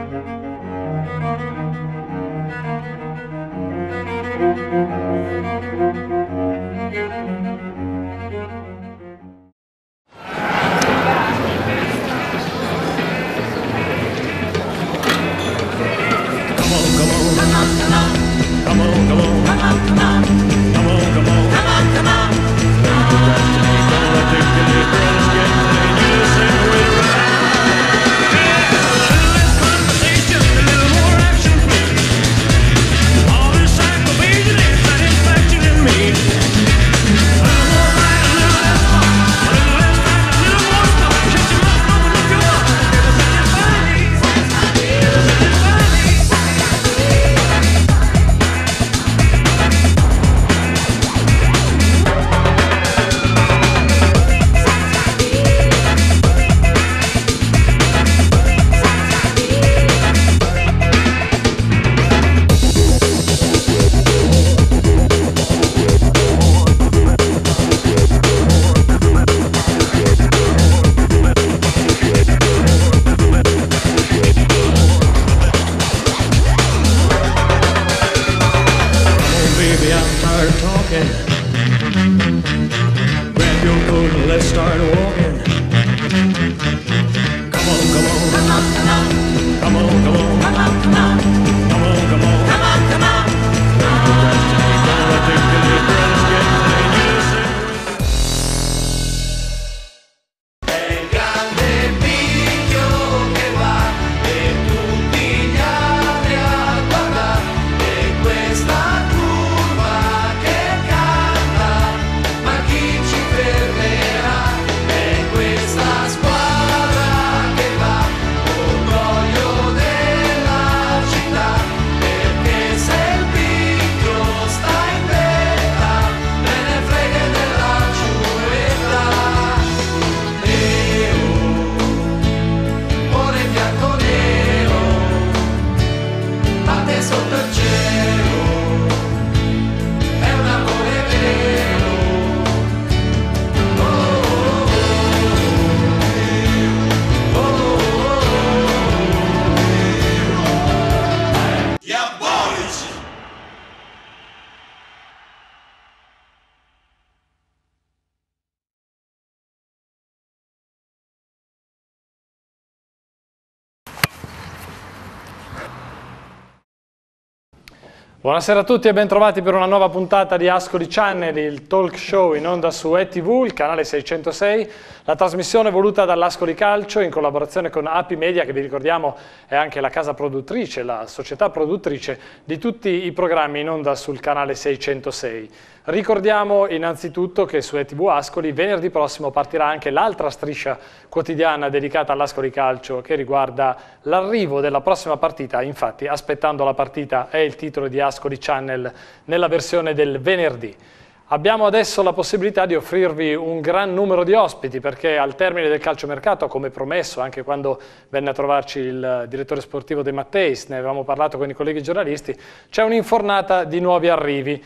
Buonasera a tutti e bentrovati per una nuova puntata di Ascoli Channel, il talk show in onda su ETV, il canale 606, la trasmissione voluta dall'Ascoli Calcio in collaborazione con API Media, che vi ricordiamo è anche la casa produttrice, la società produttrice di tutti i programmi in onda sul canale 606. Ricordiamo innanzitutto che su ETV Ascoli venerdì prossimo partirà anche l'altra striscia quotidiana dedicata all'Ascoli Calcio che riguarda l'arrivo della prossima partita. Infatti, aspettando la partita è il titolo di Ascoli Channel nella versione del venerdì. Abbiamo adesso la possibilità di offrirvi un gran numero di ospiti perché al termine del calciomercato, come promesso anche quando venne a trovarci il direttore sportivo De Matteis, ne avevamo parlato con i colleghi giornalisti, c'è un'infornata di nuovi arrivi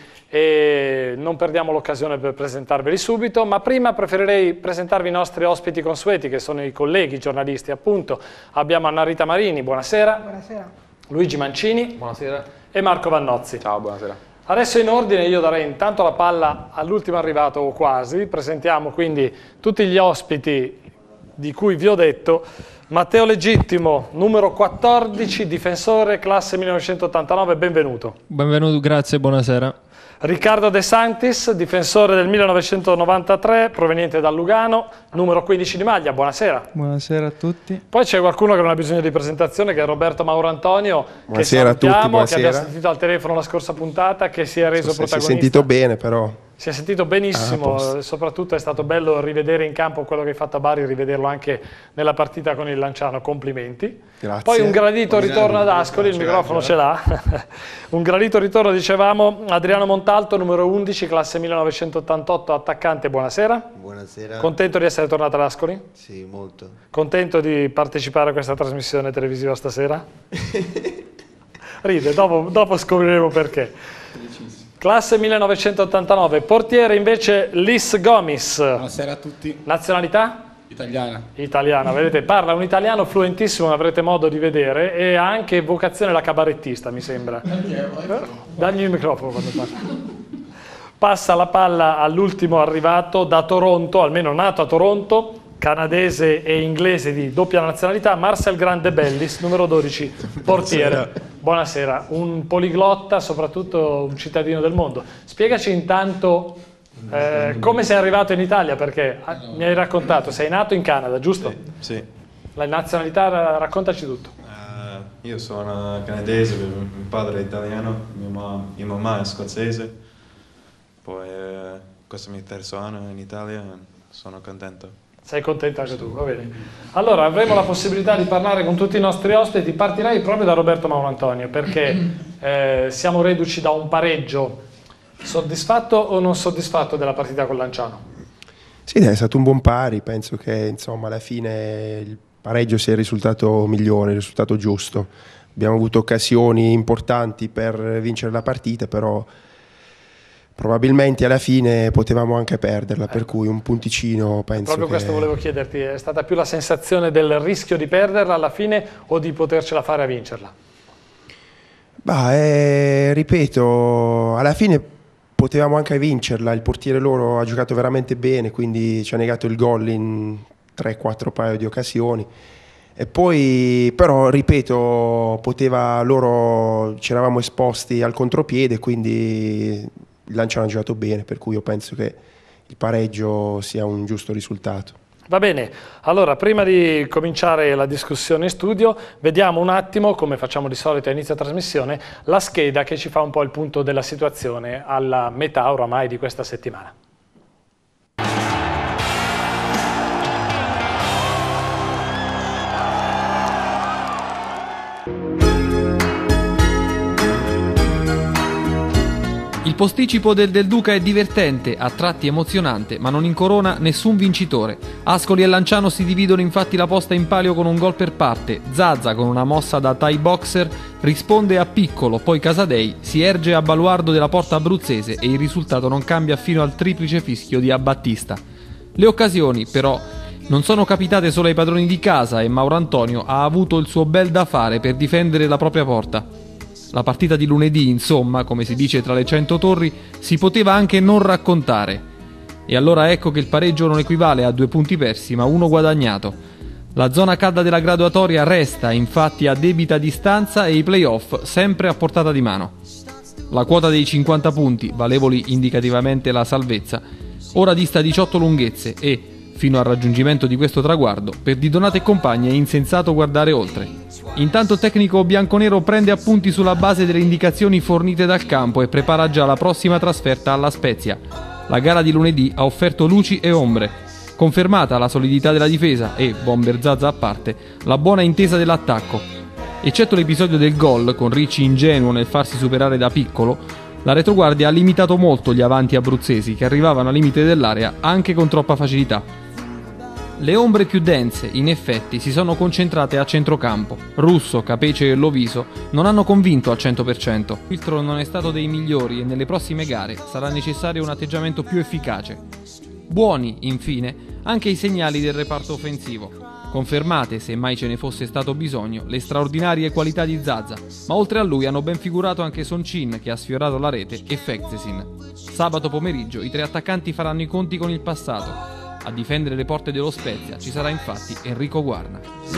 e non perdiamo l'occasione per presentarveli subito, ma prima preferirei presentarvi i nostri ospiti consueti che sono i colleghi giornalisti appunto. Abbiamo Anna Rita Marini, buonasera. Buonasera. Luigi Mancini. Buonasera. E Marco Vannozzi. Ciao, buonasera. Adesso in ordine io darei intanto la palla all'ultimo arrivato o quasi, presentiamo quindi tutti gli ospiti di cui vi ho detto. Matteo Legittimo, numero 14, difensore, classe 1989, benvenuto. Benvenuto, grazie, buonasera. Riccardo De Santis, difensore del 1993, proveniente da Lugano, numero 15 di maglia, buonasera. Buonasera a tutti. Poi c'è qualcuno che non ha bisogno di presentazione, che è Roberto Mauro Antonio, buonasera che salutiamo, a tutti, buonasera. che abbiamo sentito al telefono la scorsa puntata, che si è reso protagonista. Si è sentito bene però. Si è sentito benissimo, soprattutto è stato bello rivedere in campo quello che hai fatto a Bari, rivederlo anche nella partita con il Lanciano, complimenti. Grazie. Poi un gradito ritorno ad Ascoli, il microfono ce l'ha. Un gradito ritorno, dicevamo, Adriano Montalto, numero 11, classe 1988, attaccante, buonasera. Buonasera. Contento di essere tornato ad Ascoli? Sì, molto. Contento di partecipare a questa trasmissione televisiva stasera? Ride, dopo scopriremo perché. Classe 1989, portiere invece Lis Gomis. Buonasera a tutti. Nazionalità? Italiana, vedete, parla un italiano fluentissimo, avrete modo di vedere, e ha anche vocazione da cabarettista, mi sembra. Dagli il microfono quando parla. Passa la palla all'ultimo arrivato da Toronto, almeno nato a Toronto, canadese e inglese di doppia nazionalità, Marcel Grande Bellis, numero 12, portiere. Buonasera, un poliglotta, soprattutto un cittadino del mondo. Spiegaci intanto come sei arrivato in Italia, perché mi hai raccontato, sei nato in Canada, giusto? Sì. La nazionalità, raccontaci tutto. Io sono canadese, mio padre è italiano, mia mamma è scozzese, poi questo è il mio terzo anno in Italia, sono contento. Sei contento anche tu, va bene. Allora, avremo la possibilità di parlare con tutti i nostri ospiti. Partirei proprio da Roberto Maurantonio, perché siamo reduci da un pareggio. Soddisfatto o non soddisfatto della partita con Lanciano? Sì, è stato un buon pari, penso che insomma alla fine il pareggio sia il risultato migliore, il risultato giusto. Abbiamo avuto occasioni importanti per vincere la partita, però probabilmente alla fine potevamo anche perderla, per cui un punticino penso proprio questo volevo chiederti, è stata più la sensazione del rischio di perderla alla fine o di potercela fare a vincerla? Ripeto, alla fine potevamo anche vincerla, il portiere loro ha giocato veramente bene, quindi ci ha negato il gol in 3-4 paio di occasioni. E poi però, ripeto, ci eravamo esposti al contropiede, quindi il Lanciano ha giocato bene, per cui io penso che il pareggio sia un giusto risultato. Va bene, allora prima di cominciare la discussione in studio vediamo un attimo, come facciamo di solito a inizio trasmissione, la scheda che ci fa un po' il punto della situazione alla metà oramai di questa settimana. Il posticipo del Duca è divertente, a tratti emozionante, ma non incorona nessun vincitore. Ascoli e Lanciano si dividono infatti la posta in palio con un gol per parte. Zazza, con una mossa da Thai boxer, risponde a Piccolo, poi Casadei si erge a baluardo della porta abruzzese e il risultato non cambia fino al triplice fischio di Abbattista. Le occasioni, però, non sono capitate solo ai padroni di casa e Maurantonio ha avuto il suo bel da fare per difendere la propria porta. La partita di lunedì, insomma, come si dice tra le 100 torri, si poteva anche non raccontare. E allora ecco che il pareggio non equivale a 2 punti persi, ma 1 guadagnato. La zona calda della graduatoria resta infatti a debita distanza e i play-off sempre a portata di mano. La quota dei 50 punti, valevoli indicativamente la salvezza, ora dista 18 lunghezze e, fino al raggiungimento di questo traguardo, per Di Donato e compagni è insensato guardare oltre. Intanto il tecnico bianconero prende appunti sulla base delle indicazioni fornite dal campo e prepara già la prossima trasferta alla Spezia. La gara di lunedì ha offerto luci e ombre. Confermata la solidità della difesa e, bomber Zazza a parte, la buona intesa dell'attacco. Eccetto l'episodio del gol, con Ricci ingenuo nel farsi superare da Piccolo, la retroguardia ha limitato molto gli avanti abruzzesi che arrivavano al limite dell'area anche con troppa facilità. Le ombre più dense, in effetti, si sono concentrate a centrocampo. Russo, Capece e Loviso non hanno convinto al 100%. Il filtro non è stato dei migliori e nelle prossime gare sarà necessario un atteggiamento più efficace. Buoni, infine, anche i segnali del reparto offensivo. Confermate, se mai ce ne fosse stato bisogno, le straordinarie qualità di Zazza, ma oltre a lui hanno ben figurato anche Soncin, che ha sfiorato la rete, e Fekzesin. Sabato pomeriggio i 3 attaccanti faranno i conti con il passato. A difendere le porte dello Spezia ci sarà infatti Enrico Guarna.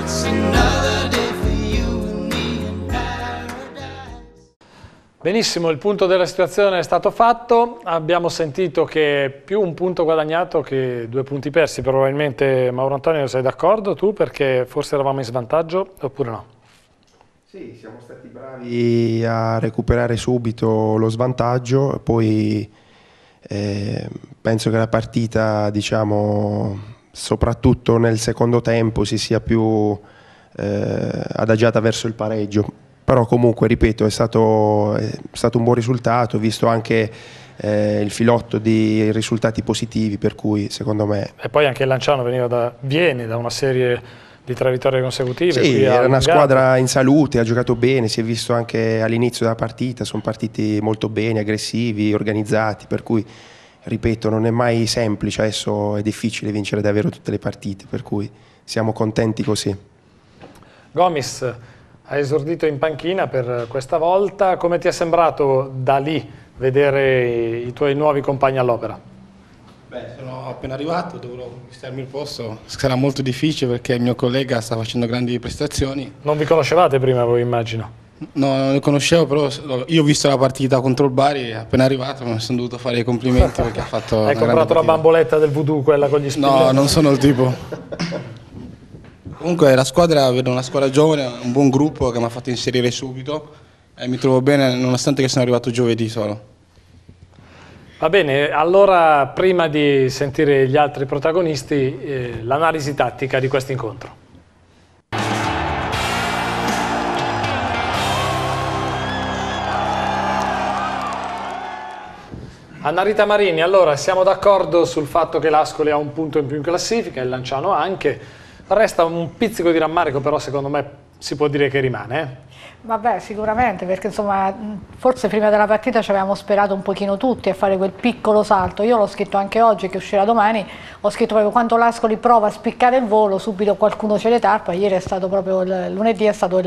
Benissimo, il punto della situazione è stato fatto, abbiamo sentito che più un punto guadagnato che 2 punti persi, probabilmente Maurantonio sei d'accordo tu perché forse eravamo in svantaggio oppure no? Sì, siamo stati bravi a recuperare subito lo svantaggio, poi penso che la partita, diciamo, soprattutto nel secondo tempo si sia più adagiata verso il pareggio. Però comunque, ripeto, è stato un buon risultato, visto anche il filotto di risultati positivi, per cui secondo me... E poi anche il Lanciano viene da una serie di 3 vittorie consecutive. Sì, era una squadra in salute, ha giocato bene, si è visto anche all'inizio della partita, sono partiti molto bene, aggressivi, organizzati, per cui ripeto, non è mai semplice, adesso è difficile vincere davvero tutte le partite, per cui siamo contenti così. Gomis, hai esordito in panchina per questa volta, come ti è sembrato da lì vedere i tuoi nuovi compagni all'opera? Beh, sono appena arrivato, dovrò conquistarmi il posto, sarà molto difficile perché il mio collega sta facendo grandi prestazioni. Non vi conoscevate prima voi, immagino? No, non lo conoscevo, però io ho visto la partita contro il Bari, appena arrivato mi sono dovuto fare i complimenti perché ha fatto una Hai grande comprato la partita. bamboletta del voodoo, quella con gli spilli? No, non sono il tipo. Comunque la squadra, vedo una squadra giovane, un buon gruppo che mi ha fatto inserire subito e mi trovo bene nonostante che sono arrivato giovedì solo. Va bene, allora prima di sentire gli altri protagonisti, l'analisi tattica di questo incontro. Anna Rita Marini, allora siamo d'accordo sul fatto che l'Ascoli ha un punto in più in classifica, il Lanciano anche, resta un pizzico di rammarico, però secondo me si può dire che rimane. Vabbè, sicuramente, perché insomma forse prima della partita ci avevamo sperato un pochino tutti a fare quel piccolo salto. Io l'ho scritto anche oggi, che uscirà domani, ho scritto proprio quando l'Ascoli prova a spiccare il volo, subito qualcuno ce le tarpa. Ieri è stato proprio, lunedì è stato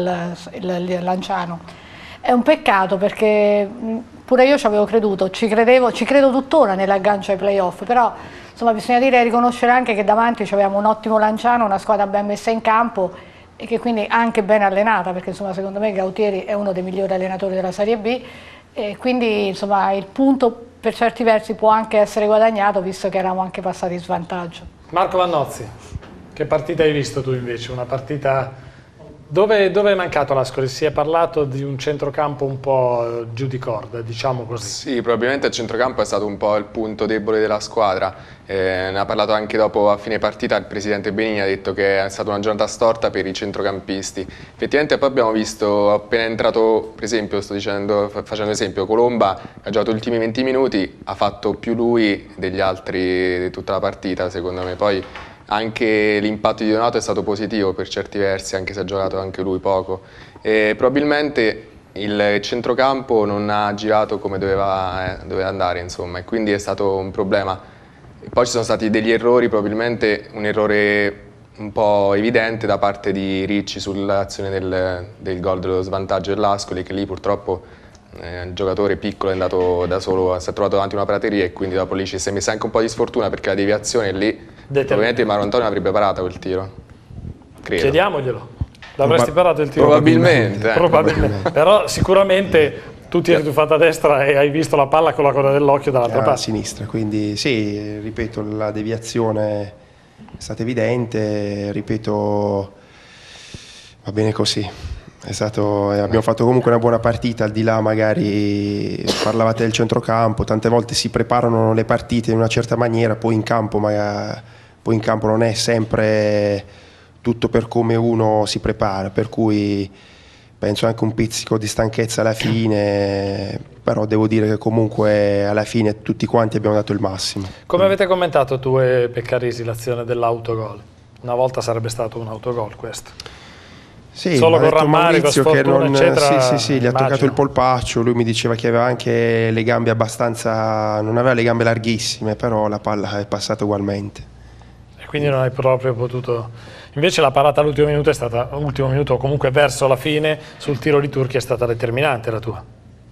il Lanciano. È un peccato perché pure io ci avevo creduto, ci credo tuttora nell'aggancio ai playoff, però insomma bisogna dire e riconoscere anche che davanti avevamo un ottimo Lanciano, una squadra ben messa in campo e che quindi anche ben allenata, perché insomma secondo me Gautieri è uno dei migliori allenatori della Serie B e quindi insomma il punto per certi versi può anche essere guadagnato visto che eravamo anche passati in svantaggio. Marco Vannozzi, che partita hai visto tu invece? Una partita dove è mancato l'Ascoli? Si è parlato di un centrocampo un po' giù di corda, diciamo così. Sì, probabilmente il centrocampo è stato un po' il punto debole della squadra. Ne ha parlato anche dopo a fine partita il presidente Benigni, ha detto che è stata una giornata storta per i centrocampisti. Effettivamente poi abbiamo visto, appena entrato, per esempio, facendo esempio, Colomba ha giocato gli ultimi 20 minuti, ha fatto più lui degli altri di tutta la partita, secondo me. Poi anche l'impatto di Donato è stato positivo per certi versi, anche se ha giocato anche lui poco. E probabilmente il centrocampo non ha girato come doveva andare, insomma, e quindi è stato un problema. E poi ci sono stati degli errori, probabilmente un errore un po' evidente da parte di Ricci sull'azione del gol dello svantaggio dell'Ascoli, che lì purtroppo il giocatore piccolo è andato da solo, si è trovato davanti a una prateria e quindi dopo lì ci si è messa anche un po' di sfortuna perché la deviazione lì probabilmente Mauro Antonio avrebbe parato quel tiro, credo. Chiediamoglielo, l'avresti parato il tiro? Probabilmente. Probabilmente. Però sicuramente tu ti eri tuffato a destra e hai visto la palla con la coda dell'occhio dall'altra parte. A sinistra, quindi sì, ripeto, la deviazione è stata evidente, ripeto, va bene così. Abbiamo fatto comunque una buona partita, al di là magari parlavate del centrocampo, tante volte si preparano le partite in una certa maniera, poi in campo non è sempre tutto per come uno si prepara, per cui penso anche un pizzico di stanchezza alla fine, però devo dire che comunque alla fine tutti quanti abbiamo dato il massimo. Come avete commentato tu e Peccarisi l'azione dell'autogol? Una volta sarebbe stato un autogol questo. Sì, solo con rammarico, sfortuna, eccetera. Sì, gli ha toccato il polpaccio, lui mi diceva che aveva anche le gambe abbastanza, non aveva le gambe larghissime, però la palla è passata ugualmente. E quindi non hai proprio potuto. Invece la parata all'ultimo minuto è stata, ultimo minuto o comunque verso la fine, sul tiro di Turchi è stata determinante la tua.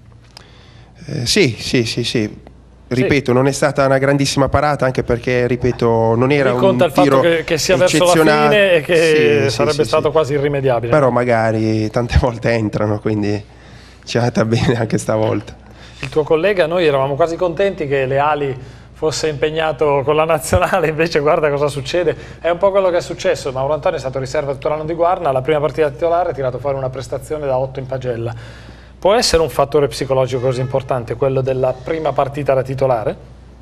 Sì. Ripeto, non è stata una grandissima parata, anche perché, ripeto, non era un tiro conta il fatto che sia verso la fine e che sarebbe stato quasi irrimediabile. Però magari tante volte entrano, quindi ci è andata bene anche stavolta. Il tuo collega, noi eravamo quasi contenti che Leali fosse impegnato con la nazionale, invece guarda cosa succede. È un po' quello che è successo. Mauro Antonio è stato riserva tutto l'anno di Guarna, la prima partita titolare ha tirato fuori una prestazione da 8 in pagella. Può essere un fattore psicologico così importante, quello della prima partita da titolare?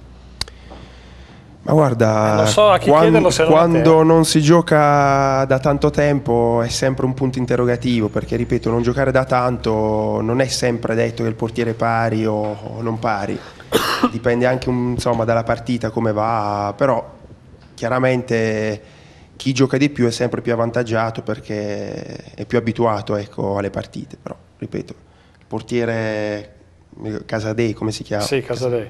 Ma guarda, non so a chi chiederlo, se non quando non si gioca da tanto tempo è sempre un punto interrogativo, perché ripeto, non giocare da tanto non è sempre detto che il portiere pari o non pari, dipende anche insomma dalla partita come va, però chiaramente chi gioca di più è sempre più avvantaggiato perché è più abituato, ecco, alle partite, però ripeto, il portiere Casadei, come si chiama? Sì, Casadei.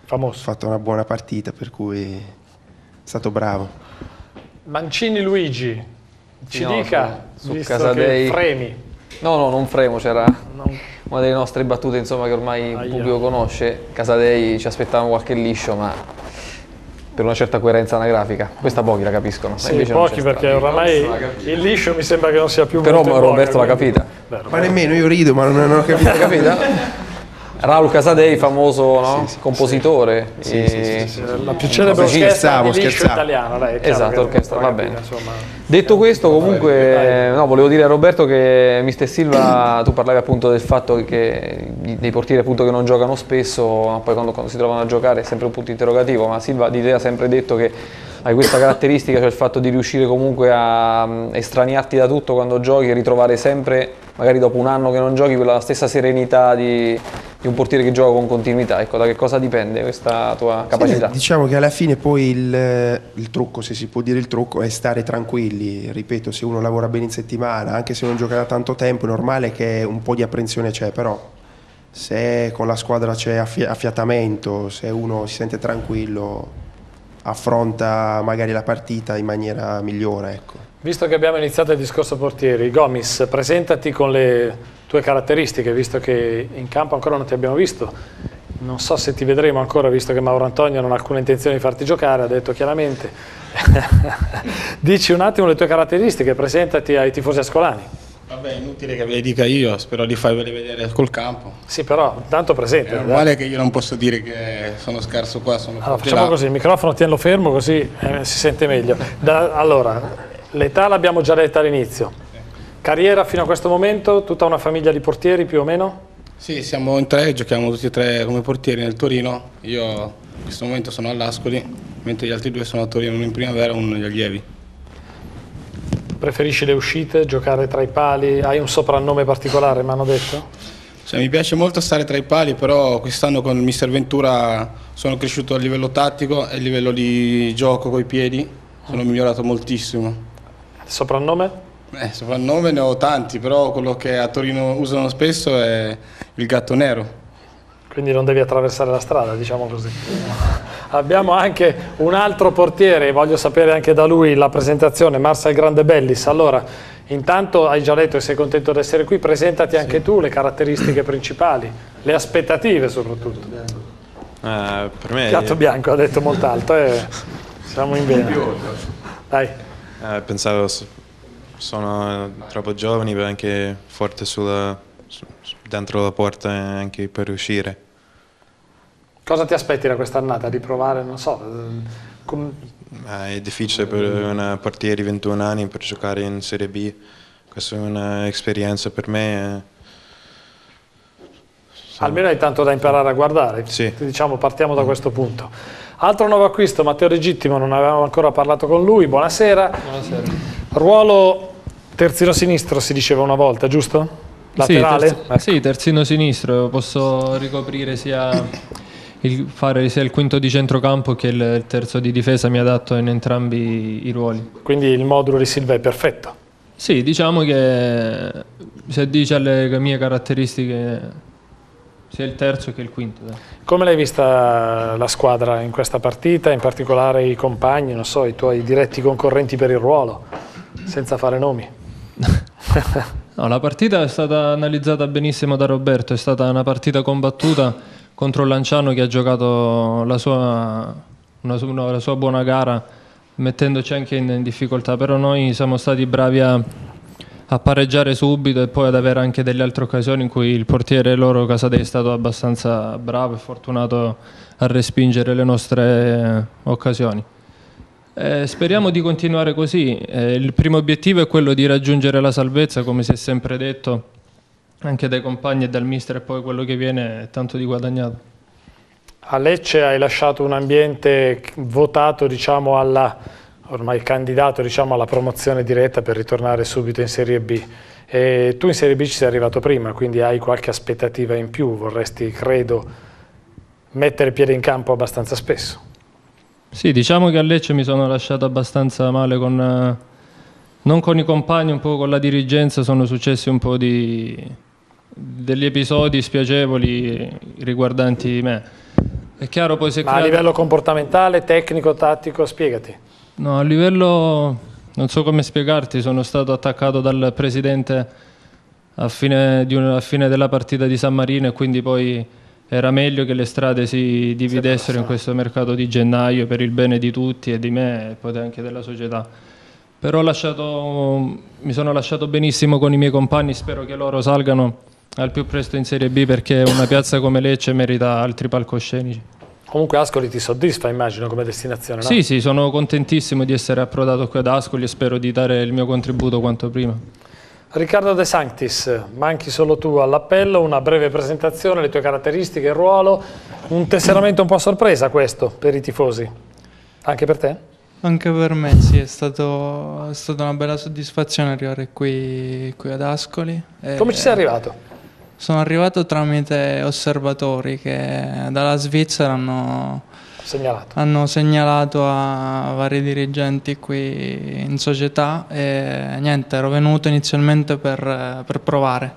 Famoso. Ha fatto una buona partita, per cui è stato bravo. Mancini Luigi, ci No, dica, su visto Casadei. che fremi. No, non fremo, c'era una delle nostre battute insomma, che ormai il pubblico conosce. Casadei ci aspettavamo qualche liscio, ma per una certa coerenza anagrafica. Questa pochi la capiscono. Sì, invece non pochi c'è perché stato. oramai il liscio mi sembra che non sia più Però venuto in Roberto voga, l'ha quindi- capita. Vero, Ma nemmeno, io rido, ma non ho capito. Hai capito? Raul Casadei, famoso no? Compositore. La più celebre orchestra di liscio italiano, lei, è chiaro Esatto, che orchestra, non va capire, bene. insomma. Detto questo, comunque, no, volevo dire a Roberto che Mister Silva, tu parlavi appunto del fatto che dei portieri appunto che non giocano spesso, ma poi quando si trovano a giocare è sempre un punto interrogativo, ma Silva di te ha sempre detto che hai questa caratteristica, cioè il fatto di riuscire comunque a estraniarti da tutto quando giochi e ritrovare sempre, magari dopo un anno che non giochi, quella stessa serenità di un portiere che gioca con continuità. Ecco, da che cosa dipende questa tua capacità? Diciamo che alla fine poi il trucco, se si può dire il trucco, è stare tranquilli. Ripeto, se uno lavora bene in settimana, anche se non gioca da tanto tempo, è normale che un po' di apprensione c'è, però se con la squadra c'è affiatamento, se uno si sente tranquillo, affronta magari la partita in maniera migliore, ecco. Visto che abbiamo iniziato il discorso portieri, Gomis, presentati con le tue caratteristiche, visto che in campo ancora non ti abbiamo visto. Non so se ti vedremo ancora, visto che Mauro Antonio non ha alcuna intenzione di farti giocare, ha detto chiaramente. Dici un attimo le tue caratteristiche, presentati ai tifosi ascolani. Vabbè, inutile che ve le dica io, spero di farvele vedere col campo. Sì, però tanto presente. È normale che io non posso dire che sono scarso qua, sono Allora, forte facciamo là. così, il microfono tienilo fermo così si sente meglio. Allora, l'età l'abbiamo già detta all'inizio. Carriera fino a questo momento, tutta una famiglia di portieri più o meno? Sì, siamo in tre, giochiamo tutti e tre come portieri nel Torino. Io in questo momento sono all'Ascoli, mentre gli altri due sono a Torino, uno in primavera e uno negli allievi. Preferisci le uscite, giocare tra i pali? Hai un soprannome particolare, mi hanno detto? Cioè, mi piace molto stare tra i pali, però quest'anno con il Mister Ventura sono cresciuto a livello tattico e a livello di gioco coi piedi, sono migliorato moltissimo. Soprannome? Soprannome ne ho tanti, però quello che a Torino usano spesso è il gatto nero. Quindi non devi attraversare la strada, diciamo così. Abbiamo anche un altro portiere, voglio sapere anche da lui la presentazione, Marcel Grandebellis. Allora, intanto hai già detto che sei contento di essere qui, presentati anche tu, le caratteristiche principali, le aspettative soprattutto. Per me Piatto bianco, ha detto molto alto, siamo in bene. Dai. pensavo sono troppo giovani, ma anche forte dentro la porta anche per uscire. Cosa ti aspetti da quest'annata? Di provare, non so, È difficile per un portiere di 21 anni per giocare in Serie B, questa è un'esperienza per me. almeno hai tanto da imparare a guardare, Sì. Diciamo, partiamo da questo punto. Altro nuovo acquisto, Matteo Legittimo, non avevamo ancora parlato con lui, buonasera. Buonasera. Ruolo terzino sinistro si diceva una volta, giusto? Laterale? Sì, terzino sinistro, posso ricoprire fare sia il quinto di centrocampo che il terzo di difesa, mi adatto in entrambi i ruoli. Quindi il modulo di Silva è perfetto. Sì, diciamo che se dice alle mie caratteristiche sia il terzo che il quinto. Come l'hai vista la squadra in questa partita, in particolare i compagni, non so, i tuoi diretti concorrenti per il ruolo, senza fare nomi? No, la partita è stata analizzata benissimo da Roberto, è stata una partita combattuta contro Lanciano che ha giocato la sua buona gara mettendoci anche in difficoltà, però noi siamo stati bravi a pareggiare subito e poi ad avere anche delle altre occasioni in cui il portiere loro Casadei è stato abbastanza bravo e fortunato a respingere le nostre occasioni. Speriamo di continuare così. Il primo obiettivo è quello di raggiungere la salvezza, come si è sempre detto anche dai compagni e dal mister, e poi quello che viene è tanto di guadagnato. A Lecce hai lasciato un ambiente votato, diciamo, ormai candidato, diciamo, alla promozione diretta per ritornare subito in Serie B. E tu in Serie B ci sei arrivato prima, quindi hai qualche aspettativa in più, vorresti, credo, mettere piede in campo abbastanza spesso. Sì, diciamo che a Lecce mi sono lasciato abbastanza male non con i compagni, un po' con la dirigenza, sono successi un po' degli episodi spiacevoli riguardanti me. È chiaro, poi si è Ma a livello comportamentale, tecnico, tattico, spiegati. No, a livello, non so come spiegarti, sono stato attaccato dal presidente a fine della partita di San Marino e quindi poi era meglio che le strade si dividessero in questo mercato di gennaio per il bene di tutti e di me e poi anche della società. Però mi sono lasciato benissimo con i miei compagni, spero che loro salgano al più presto in Serie B perché una piazza come Lecce merita altri palcoscenici. Comunque Ascoli ti soddisfa, immagino, come destinazione, no? Sì, sì, sono contentissimo di essere approdato qui ad Ascoli e spero di dare il mio contributo quanto prima. Riccardo De Sanctis, manchi solo tu all'appello, una breve presentazione, le tue caratteristiche, il ruolo, un tesseramento un po' a sorpresa questo per i tifosi, anche per te? Anche per me sì, è stata una bella soddisfazione arrivare qui ad Ascoli. Come ci sei arrivato? Sono arrivato tramite osservatori che dalla Svizzera hanno segnalato a vari dirigenti qui in società e niente, ero venuto inizialmente per provare.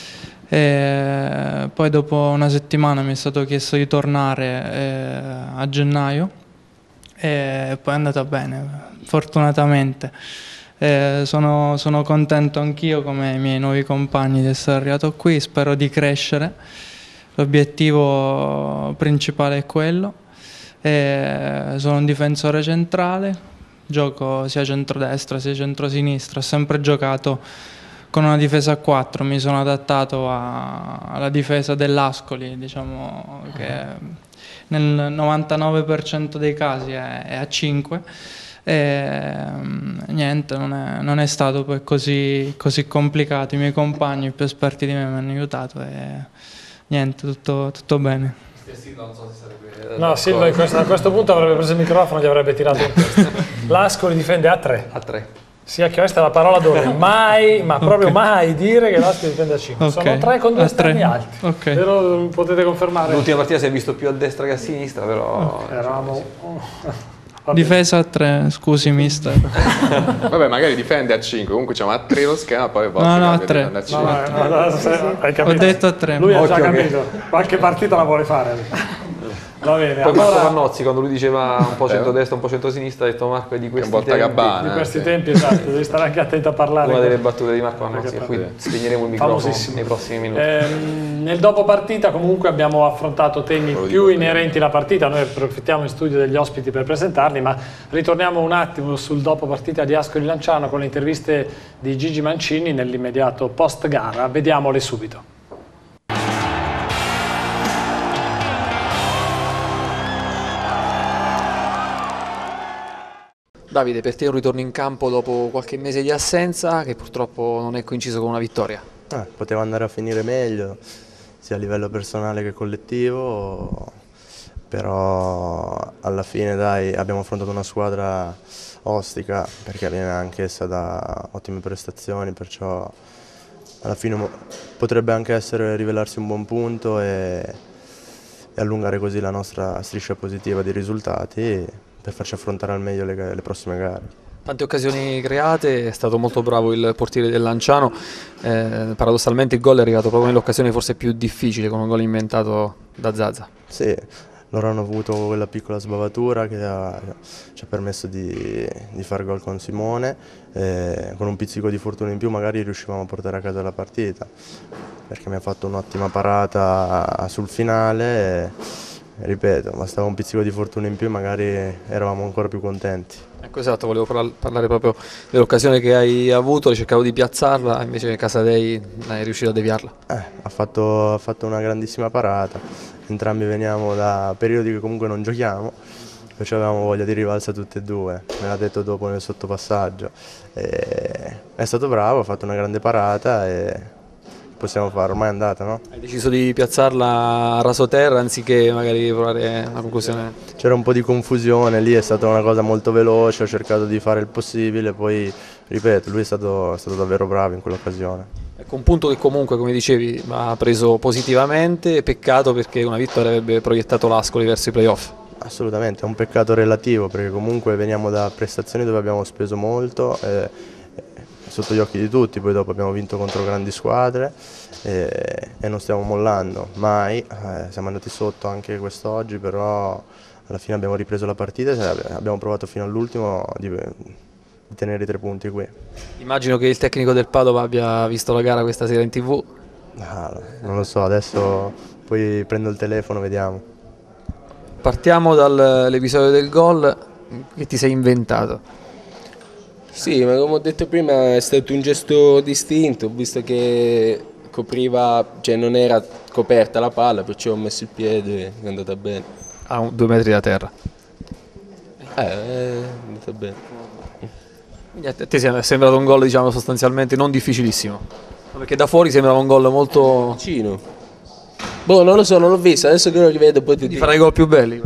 E poi dopo una settimana mi è stato chiesto di tornare a gennaio e poi è andata bene, fortunatamente. Sono contento anch'io come i miei nuovi compagni di essere arrivato qui, spero di crescere, l'obiettivo principale è quello. Sono un difensore centrale, gioco sia centrodestra sia centrosinistra, ho sempre giocato con una difesa a 4, mi sono adattato alla difesa dell'Ascoli, diciamo che nel 99% dei casi è a 5. Niente, non è stato poi così complicato, i miei compagni più esperti di me mi hanno aiutato e niente, tutto bene. No, Silva a questo punto avrebbe preso il microfono e gli avrebbe tirato in testa. L'Ascoli difende a 3. A 3. Sì, questa è la parola d'ordine, mai, ma proprio mai dire che l'Ascoli difende a 5. Okay. Sono 3 con 2 esterni alti. Okay. Però potete confermare? L'ultima partita si è visto più a destra che a sinistra, però... Eravamo... Difesa a 3, scusi mister. Vabbè, magari difende a 5, comunque diciamo a 3 lo schema, poi No, a 3. Hai capito? Ho detto a 3. Lui ha già capito, qualche partita la vuole fare. Va bene, poi allora... Marco Vannozzi, quando lui diceva un po' centrodestra, un po' centrosinistra, ha detto Marco è di questi tempi. Di questi tempi, esatto, devi stare anche attento a parlare. Una delle battute di Marco Vannozzi, e poi spegneremo il microfono nei prossimi minuti. Nel dopo partita comunque abbiamo affrontato temi più inerenti alla partita, noi approfittiamo in studio degli ospiti per presentarli, ma ritorniamo un attimo sul dopo partita di Ascoli Lanciano con le interviste di Gigi Mancini nell'immediato post gara, vediamole subito. Davide, per te è un ritorno in campo dopo qualche mese di assenza che purtroppo non è coinciso con una vittoria. Poteva andare a finire meglio, sia a livello personale che collettivo, però alla fine dai, abbiamo affrontato una squadra ostica perché viene anche essa da ottime prestazioni, perciò alla fine potrebbe anche rivelarsi un buon punto e allungare così la nostra striscia positiva di risultati per farci affrontare al meglio le prossime gare. Tante occasioni create, è stato molto bravo il portiere del Lanciano, paradossalmente il gol è arrivato proprio nell'occasione forse più difficile, con un gol inventato da Zaza. Sì, loro hanno avuto quella piccola sbavatura che ci ha permesso di fare gol con Simone, con un pizzico di fortuna in più magari riuscivamo a portare a casa la partita, perché mi ha fatto un'ottima parata sul finale. Ripeto, bastava un pizzico di fortuna in più e magari eravamo ancora più contenti. Ecco, esatto, volevo parlare proprio dell'occasione che hai avuto, cercavo di piazzarla, invece Casadei è riuscito a deviarla. Ha fatto una grandissima parata, entrambi veniamo da periodi che comunque non giochiamo, perciò avevamo voglia di rivalsa tutti e due, me l'ha detto dopo nel sottopassaggio. È stato bravo, ha fatto una grande parata e possiamo fare, ormai è andata, no? Hai deciso di piazzarla a rasoterra anziché magari provare una conclusione? C'era un po' di confusione, lì è stata una cosa molto veloce, ho cercato di fare il possibile, poi ripeto, lui è stato davvero bravo in quell'occasione. Ecco, un punto che comunque, come dicevi, ha preso positivamente, peccato perché una vittoria avrebbe proiettato l'Ascoli verso i playoff. Assolutamente, è un peccato relativo perché comunque veniamo da prestazioni dove abbiamo speso molto, sotto gli occhi di tutti, poi dopo abbiamo vinto contro grandi squadre e non stiamo mollando mai, siamo andati sotto anche quest'oggi, però alla fine abbiamo ripreso la partita e abbiamo provato fino all'ultimo di tenere i 3 punti qui. Immagino che il tecnico del Padova abbia visto la gara questa sera in TV. Non lo so, adesso poi prendo il telefono, vediamo. Partiamo dall'episodio del gol che ti sei inventato. Sì, ma come ho detto prima è stato un gesto distinto, visto che copriva, cioè non era coperta la palla, perciò ho messo il piede e è andata bene. A 2 metri da terra. È andata bene. Quindi a te ti è sembrato un gol, diciamo, sostanzialmente non difficilissimo, perché da fuori sembrava un gol molto vicino. Boh, non lo so, non l'ho visto, adesso che lo rivedo poi ti dico. Farai i gol più belli.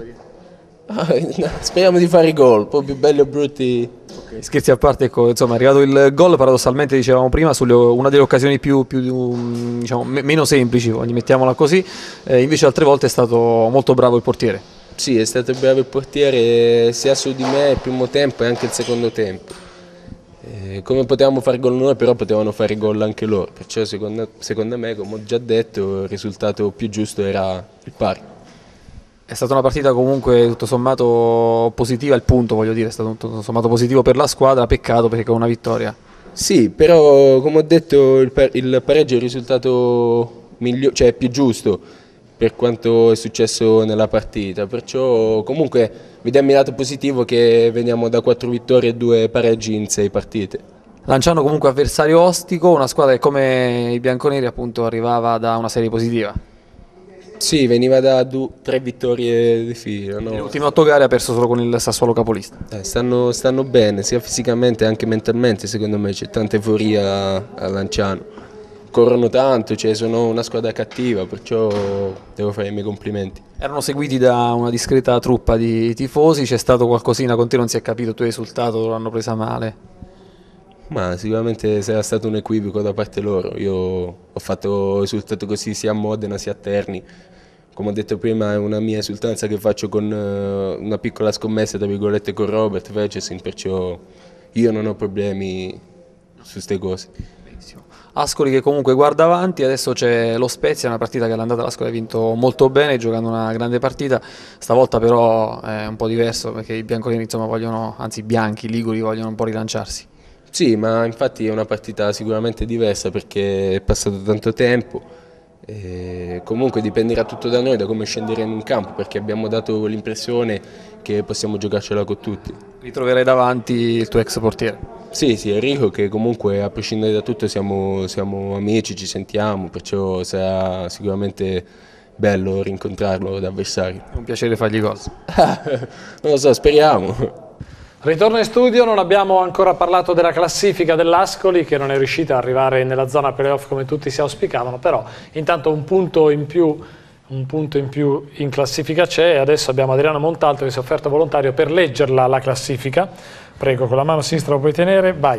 Speriamo di fare i gol, poi più belli o brutti. Okay, scherzi a parte, ecco, insomma, è arrivato il gol, paradossalmente dicevamo prima, una delle occasioni più diciamo, meno semplici, mettiamola così, invece altre volte è stato molto bravo il portiere. Sì, è stato bravo il portiere sia su di me il primo tempo e anche il secondo tempo. Come potevamo fare gol noi, però potevano fare gol anche loro, perciò secondo me, come ho già detto, il risultato più giusto era il pari. È stata una partita comunque tutto sommato positiva, il punto voglio dire, è stato tutto sommato positivo per la squadra, peccato perché con una vittoria. Sì, però come ho detto il pareggio è il risultato migliore, cioè più giusto per quanto è successo nella partita, perciò comunque vediamo il lato positivo che veniamo da 4 vittorie e 2 pareggi in 6 partite. Lanciano comunque avversario ostico, una squadra che come i bianconeri appunto arrivava da una serie positiva. Sì, veniva da 3 vittorie di fila. No? Le ultime 8 gare ha perso solo con il Sassuolo capolista. Stanno bene, sia fisicamente che anche mentalmente, secondo me c'è tanta euforia a Lanciano. Corrono tanto, cioè sono una squadra cattiva, perciò devo fare i miei complimenti. Erano seguiti da una discreta truppa di tifosi, c'è stato qualcosina con te, non si è capito, tu hai esultato, l'hanno presa male? Ma sicuramente sarà stato un equivoco da parte loro, io ho esultato così sia a Modena sia a Terni. Come ho detto prima è una mia esultanza che faccio con una piccola scommessa tra virgolette con Robert Vecesin, perciò io non ho problemi su queste cose. Ascoli che comunque guarda avanti, adesso c'è lo Spezia, una partita che all'andata l'Ascoli ha vinto molto bene, giocando una grande partita, stavolta però è un po' diverso perché i bianconeri insomma vogliono, anzi i bianchi, i liguri vogliono un po' rilanciarsi. Sì, ma infatti è una partita sicuramente diversa perché è passato tanto tempo e comunque dipenderà tutto da noi, da come scenderemo in campo, perché abbiamo dato l'impressione che possiamo giocarcela con tutti. Ritroverai davanti il tuo ex portiere? Sì, Enrico, che comunque a prescindere da tutto siamo amici, ci sentiamo, perciò sarà sicuramente bello rincontrarlo da avversario. È un piacere fargli gol. Non lo so, speriamo. Ritorno in studio, non abbiamo ancora parlato della classifica dell'Ascoli che non è riuscita ad arrivare nella zona playoff come tutti si auspicavano, però intanto un punto in più in classifica c'è e adesso abbiamo Adriano Montalto che si è offerto volontario per leggerla la classifica. Prego, con la mano sinistra lo puoi tenere, vai.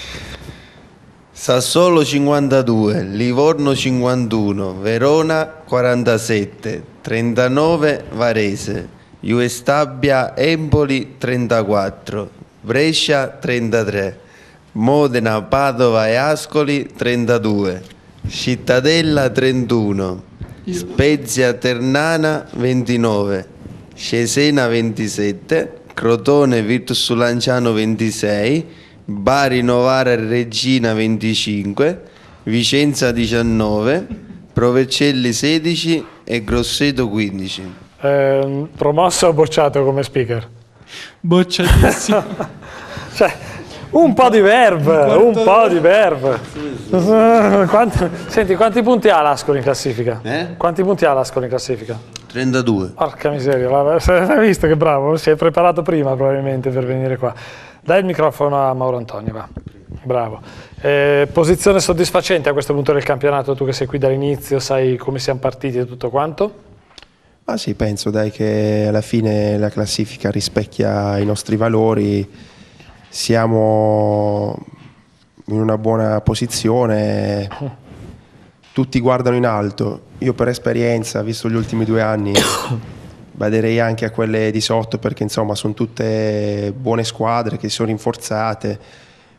Sassuolo 52, Livorno 51, Verona 47, 39 Varese, Stabia Empoli 34, Brescia 33, Modena, Padova e Ascoli 32, Cittadella 31, Spezia Ternana 29, Cesena 27, Crotone Virtus Lanciano 26, Bari Novara Regina 25, Vicenza 19, Provercelli 16 e Grosseto 15. Promosso o bocciato come speaker? Bocciatissimo. Cioè, un po' di verve, Senti, quanti punti ha l'Ascoli in classifica? Quanti punti ha l'Ascoli in classifica? 32. Porca miseria, hai visto che bravo? Si è preparato prima probabilmente per venire qua. Dai il microfono a Mauro Antonio, va. Bravo. Posizione soddisfacente a questo punto del campionato, tu che sei qui dall'inizio, sai come siamo partiti e tutto quanto? Ma sì, penso dai che alla fine la classifica rispecchia i nostri valori, siamo in una buona posizione, tutti guardano in alto, io per esperienza, visto gli ultimi 2 anni, baderei anche a quelle di sotto perché insomma sono tutte buone squadre che si sono rinforzate,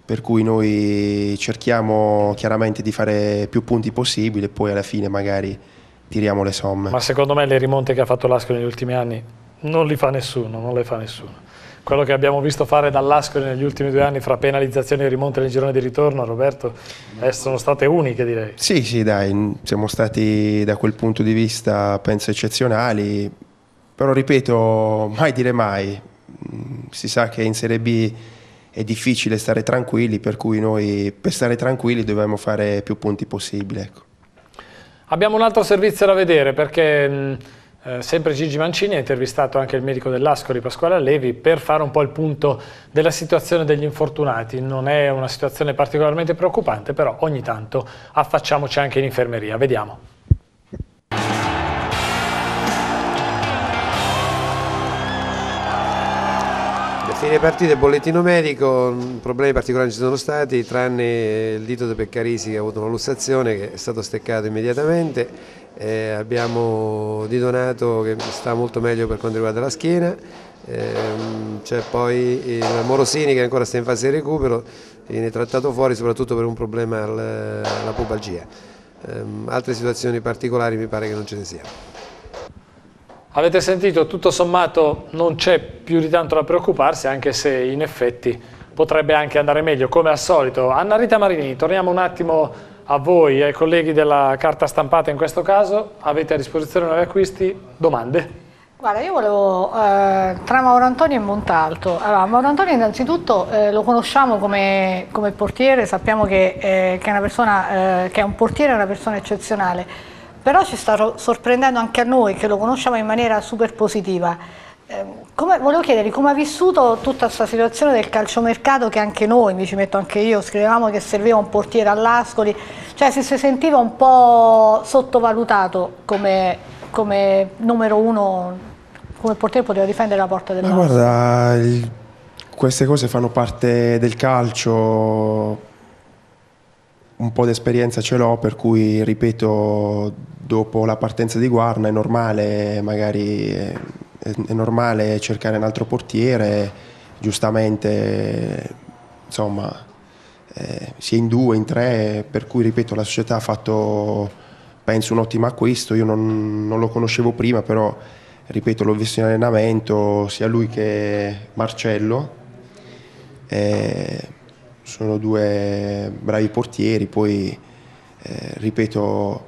per cui noi cerchiamo chiaramente di fare più punti possibile e poi alla fine magari tiriamo le somme. Ma secondo me le rimonte che ha fatto l'Ascoli negli ultimi anni non li fa nessuno, non le fa nessuno. Quello che abbiamo visto fare dall'Ascoli negli ultimi 2 anni fra penalizzazioni e rimonte nel girone di ritorno, Roberto, sono state uniche, direi. Sì, dai, siamo stati da quel punto di vista penso eccezionali, però ripeto, mai dire mai. Si sa che in Serie B è difficile stare tranquilli, per cui noi per stare tranquilli dobbiamo fare più punti possibile. Ecco. Abbiamo un altro servizio da vedere perché sempre Gigi Mancini ha intervistato anche il medico dell'Ascoli, Pasquale Allevi, per fare un po' il punto della situazione degli infortunati. Non è una situazione particolarmente preoccupante, però ogni tanto affacciamoci anche in infermeria. Vediamo. Fine partita, bollettino medico, problemi particolari ci sono stati, tranne il dito di Peccarisi che ha avuto una lussazione che è stato steccato immediatamente. Abbiamo Di Donato che sta molto meglio per quanto riguarda la schiena, c'è poi il Morosini che ancora sta in fase di recupero, viene trattato fuori soprattutto per un problema alla pubalgia. Altre situazioni particolari mi pare che non ce ne siano. Avete sentito, tutto sommato non c'è più di tanto da preoccuparsi, anche se in effetti potrebbe anche andare meglio, come al solito. Anna Rita Marini, torniamo un attimo a voi, ai colleghi della carta stampata in questo caso. Avete a disposizione nuovi acquisti? Domande? Guarda, io volevo, tra Mauro Antonio e Montalto, allora Mauro Antonio innanzitutto lo conosciamo come portiere, sappiamo che è una persona, che è un portiere, una persona eccezionale. Però ci sta sorprendendo anche a noi, che lo conosciamo in maniera super positiva. Volevo chiedergli come ha vissuto tutta questa situazione del calciomercato, che anche noi, mi ci metto anche io, scrivevamo che serviva un portiere all'Ascoli, cioè se si sentiva un po' sottovalutato come numero uno, come portiere poteva difendere la porta dell'Ascoli. Guarda, queste cose fanno parte del calcio. Un po' di esperienza ce l'ho, per cui ripeto, dopo la partenza di Guarna è normale, magari è normale cercare un altro portiere, giustamente insomma si è in 2, in 3, per cui ripeto la società ha fatto penso un ottimo acquisto. Io non lo conoscevo prima, però ripeto l'ho visto in allenamento, sia lui che Marcello. Sono 2 bravi portieri, poi ripeto,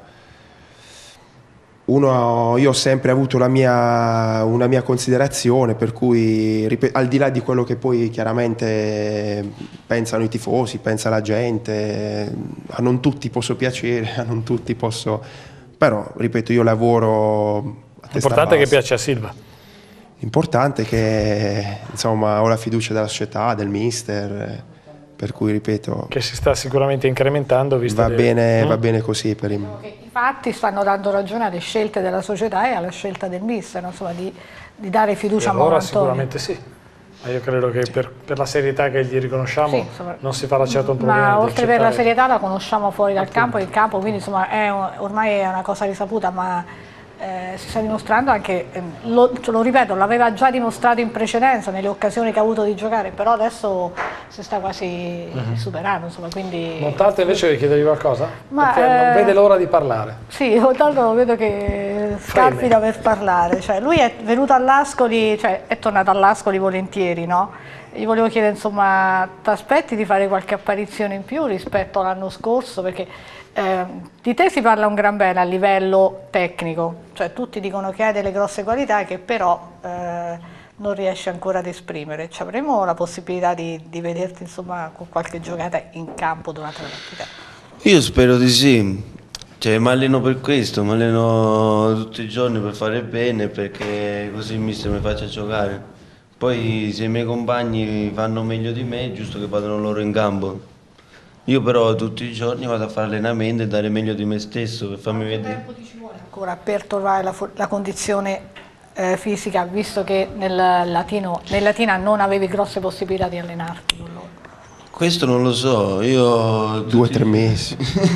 io ho sempre avuto una mia considerazione, per cui al di là di quello che poi chiaramente pensano i tifosi, pensa la gente, a non tutti posso piacere, a non tutti posso, però ripeto io lavoro a testa L'importante è che bassa. piace a Silva. L'importante è che insomma ho la fiducia della società, del mister. Per cui ripeto, che si sta sicuramente incrementando, visto va bene così per il... I fatti stanno dando ragione alle scelte della società e alla scelta del mister, insomma, di dare fiducia a Mauro Antonio. Sicuramente sì, ma io credo che per la serietà che gli riconosciamo non si farà certo un problema. Ma oltre per la serietà la conosciamo fuori dal campo e in campo, quindi insomma ormai è una cosa risaputa, ma si sta dimostrando anche, lo ripeto, l'aveva già dimostrato in precedenza nelle occasioni che ha avuto di giocare, però adesso si sta quasi superando, insomma, quindi... Montalto invece vi chiedevi qualcosa? Ma, perché non vede l'ora di parlare. Sì, Montalto lo vedo che scalpita per parlare, cioè lui è venuto all'Ascoli, cioè è tornato all'Ascoli volentieri, no? Gli volevo chiedere, insomma, ti aspetti di fare qualche apparizione in più rispetto all'anno scorso, perché di te si parla un gran bene a livello tecnico, cioè tutti dicono che hai delle grosse qualità che però non riesci ancora ad esprimere. Ci avremo la possibilità di vederti insomma con qualche giocata in campo durante la partita? Io spero di sì, cioè mi alleno per questo, mi alleno tutti i giorni per fare bene, perché così il mister mi faccia giocare. Poi se i miei compagni fanno meglio di me è giusto che vadano loro in campo. Io però tutti i giorni vado a fare allenamento e dare meglio di me stesso per farmi vedere. Quanto tempo ti ci vuole ancora per trovare la condizione fisica, visto che nel Latina non avevi grosse possibilità di allenarti con loro? Questo non lo so, io... 2 o 3 mesi.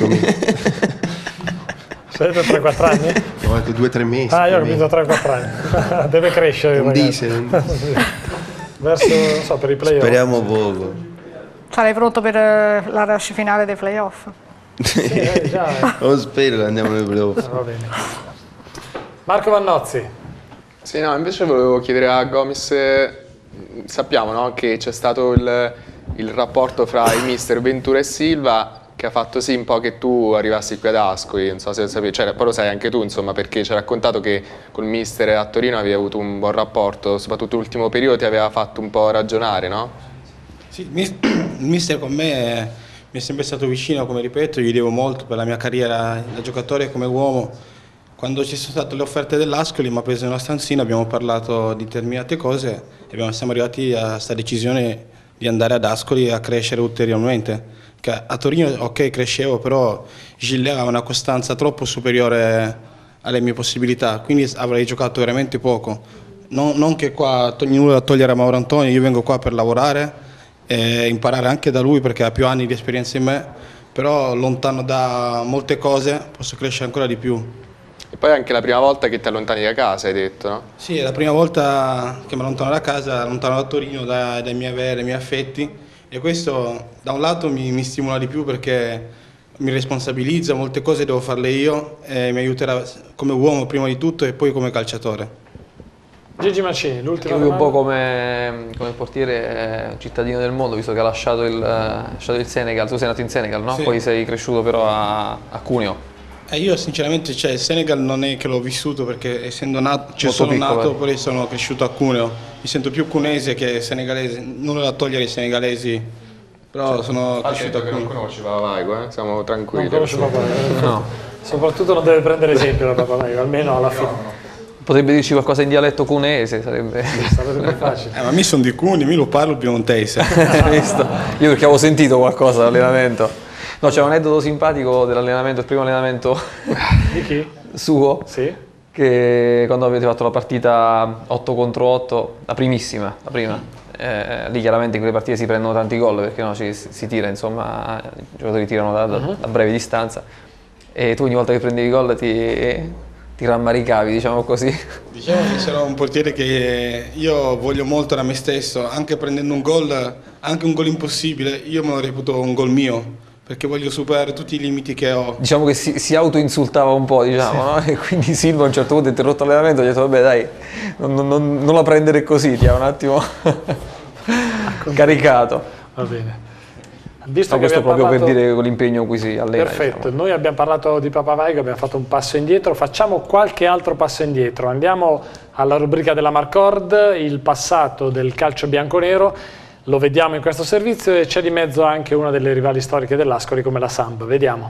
Siete 3-4 anni? Ho detto 2 o 3 mesi. Ah, io ho capito 3-4 anni. Deve crescere. Un diesel. Verso, non so, per i playoff. Speriamo poco. Sarai pronto per la rush finale dei playoff? Già. Lo spero che andiamo nei playoff. Va bene. Marco Vannozzi. Sì, no, invece volevo chiedere a Gomis, sappiamo, no, che c'è stato il rapporto fra il mister Ventura e Silva che ha fatto sì un po' che tu arrivassi qui ad Ascoli, non so se lo sapevi, cioè, poi lo sai anche tu, insomma, perché ci hai raccontato che col mister a Torino avevi avuto un buon rapporto, soprattutto l'ultimo periodo ti aveva fatto un po' ragionare, no? Sì, il mister con me mi è sempre stato vicino, come ripeto, gli devo molto per la mia carriera da giocatore e come uomo. Quando ci sono state le offerte dell'Ascoli mi ha preso in una stanzina, abbiamo parlato di determinate cose e siamo arrivati a questa decisione di andare ad Ascoli a crescere ulteriormente. Che a Torino, ok, crescevo, però Gilles aveva una costanza troppo superiore alle mie possibilità, quindi avrei giocato veramente poco. Non che qua nulla da togliere a Mauro Antonio, io vengo qua per lavorare e imparare anche da lui perché ha più anni di esperienza in me, però lontano da molte cose posso crescere ancora di più. E poi è anche la prima volta che ti allontani da casa, hai detto, no? Sì, è la prima volta che mi allontano da casa, allontano da Torino, dai miei affetti, e questo da un lato mi stimola di più perché mi responsabilizza, molte cose devo farle io e mi aiuterà come uomo prima di tutto e poi come calciatore. Gigi Mancini, l'ultima domanda. Un po' come portiere cittadino del mondo, visto che ha lasciato il Senegal, tu sei nato in Senegal, no? Sì. Poi sei cresciuto però a Cuneo. Io sinceramente il Senegal non è che l'ho vissuto perché essendo nato, nato poi sono cresciuto a Cuneo, mi sento più cunese che senegalese, nulla da togliere ai senegalesi, però sono cresciuto a Cuneo. Non conosci Papavaigo, siamo tranquilli. Non conosci Papavaigo, no. Soprattutto non deve prendere esempio da Papavaigo, almeno alla fine. No. Potrebbe dirci qualcosa in dialetto cuneese, sarebbe facile. Ma mi sono di Cuneo, mi lo parlo piemontese. Visto? Io perché avevo sentito qualcosa dall'allenamento. No, c'è un aneddoto simpatico dell'allenamento, il primo allenamento di chi? Suo, sì. Che quando avete fatto la partita 8 contro 8, la primissima, la prima, lì chiaramente in quelle partite si prendono tanti gol perché no, si tira, insomma, i giocatori tirano da breve distanza e tu ogni volta che prendevi gol ti rammaricavi, diciamo così. Diciamo che sono un portiere che io voglio molto da me stesso, anche prendendo un gol, anche un gol impossibile, io me lo reputo un gol mio. Perché voglio superare tutti i limiti che ho. Diciamo che si autoinsultava un po', diciamo, sì. No? E quindi Silva a un certo punto ha interrotto l'allenamento e ha detto vabbè dai, non la prendere così, ti ha un attimo caricato. Va bene. Visto questo proprio per dire l'impegno cui si allena. Perfetto, diciamo. Noi abbiamo parlato di Papavaigo, abbiamo fatto un passo indietro, facciamo qualche altro passo indietro. Andiamo alla rubrica della Marcord, il passato del calcio bianconero. Lo vediamo in questo servizio e c'è di mezzo anche una delle rivali storiche dell'Ascoli come la Samp. Vediamo.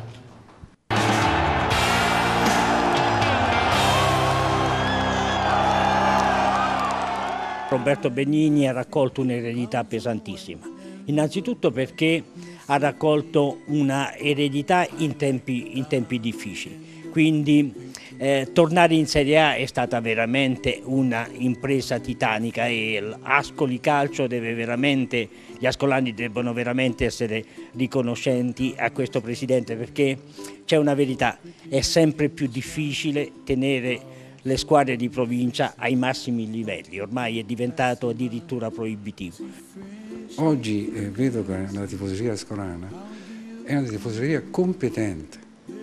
Roberto Benigni ha raccolto un'eredità pesantissima. Innanzitutto perché ha raccolto una eredità in tempi difficili. Quindi tornare in Serie A è stata veramente una impresa titanica e l'Ascoli Calcio gli ascolani debbono veramente essere riconoscenti a questo presidente perché c'è una verità, è sempre più difficile tenere le squadre di provincia ai massimi livelli, ormai è diventato addirittura proibitivo. Oggi vedo che la tifoseria ascolana è una tifoseria competente.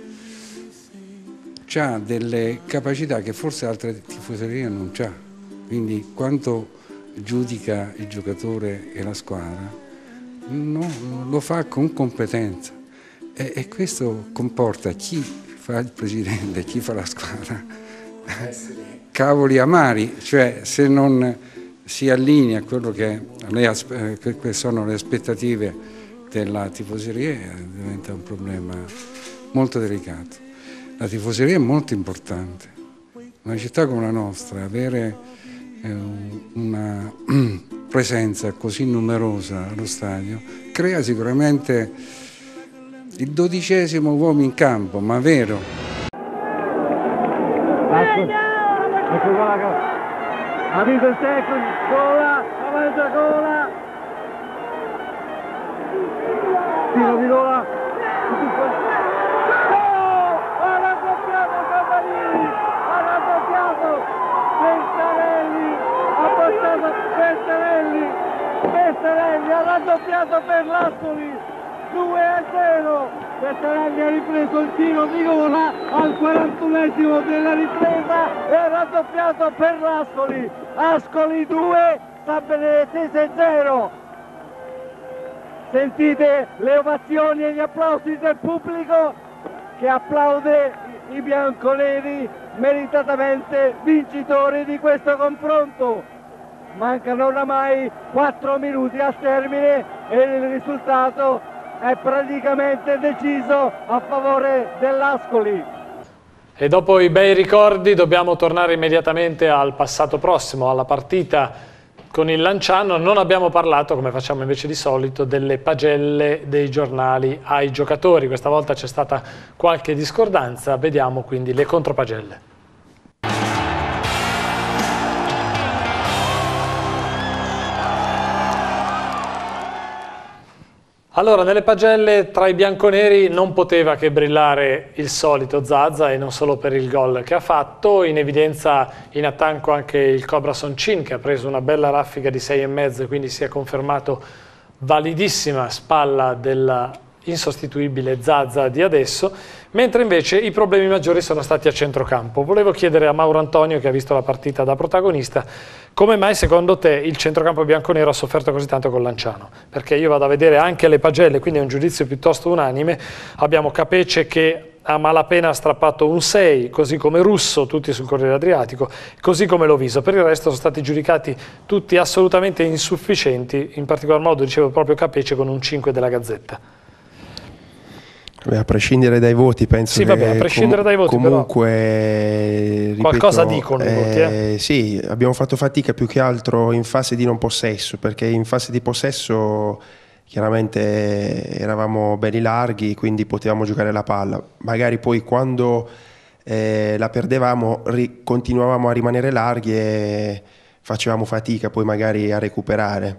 Ha delle capacità che forse altre tifoserie non ha, quindi quanto giudica il giocatore e la squadra lo fa con competenza e questo comporta chi fa il presidente e chi fa la squadra cavoli amari, cioè se non si allinea a quello che sono le aspettative della tifoseria diventa un problema molto delicato. La tifoseria è molto importante. Una città come la nostra, avere una presenza così numerosa allo stadio, crea sicuramente il 12° uomo in campo, ma vero. Ecco qua la amico secco, gola, avanza gola. Tiro di gola. Pestarelli ha raddoppiato per l'Ascoli, 2-0. Pettarelli ha ripreso il tiro di Gola al 41esimo della ripresa e raddoppiato per l'Ascoli. Ascoli 2, San Benedettese 0. Sentite le ovazioni e gli applausi del pubblico che applaude i bianconeri, meritatamente vincitori di questo confronto. Mancano oramai 4 minuti al termine e il risultato è praticamente deciso a favore dell'Ascoli. E dopo i bei ricordi dobbiamo tornare immediatamente al passato prossimo, alla partita con il Lanciano. Non abbiamo parlato, come facciamo invece di solito, delle pagelle dei giornali ai giocatori. Questa volta c'è stata qualche discordanza, vediamo quindi le contropagelle. Allora, nelle pagelle tra i bianconeri non poteva che brillare il solito Zaza, e non solo per il gol che ha fatto. In evidenza in attacco anche il Cobra Soncin, che ha preso una bella raffica di 6,5 e quindi si è confermato validissima spalla della insostituibile Zaza di adesso, mentre invece i problemi maggiori sono stati a centrocampo. Volevo chiedere a Mauro Antonio, che ha visto la partita da protagonista, come mai secondo te il centrocampo bianconero ha sofferto così tanto con Lanciano? Perché io vado a vedere anche le pagelle, quindi è un giudizio piuttosto unanime. Abbiamo Capece che a malapena ha strappato un 6, così come Russo, tutti sul Corriere Adriatico, così come Loviso. Per il resto sono stati giudicati tutti assolutamente insufficienti, in particolar modo dicevo proprio Capece con un 5 della Gazzetta. Beh, a prescindere dai voti, penso sì, vabbè, a prescindere dai voti, comunque, ripeto, qualcosa dicono i voti. Sì, abbiamo fatto fatica più che altro in fase di non possesso, perché in fase di possesso chiaramente eravamo belli larghi, quindi potevamo giocare la palla. Magari poi quando la perdevamo continuavamo a rimanere larghi e facevamo fatica poi magari a recuperare.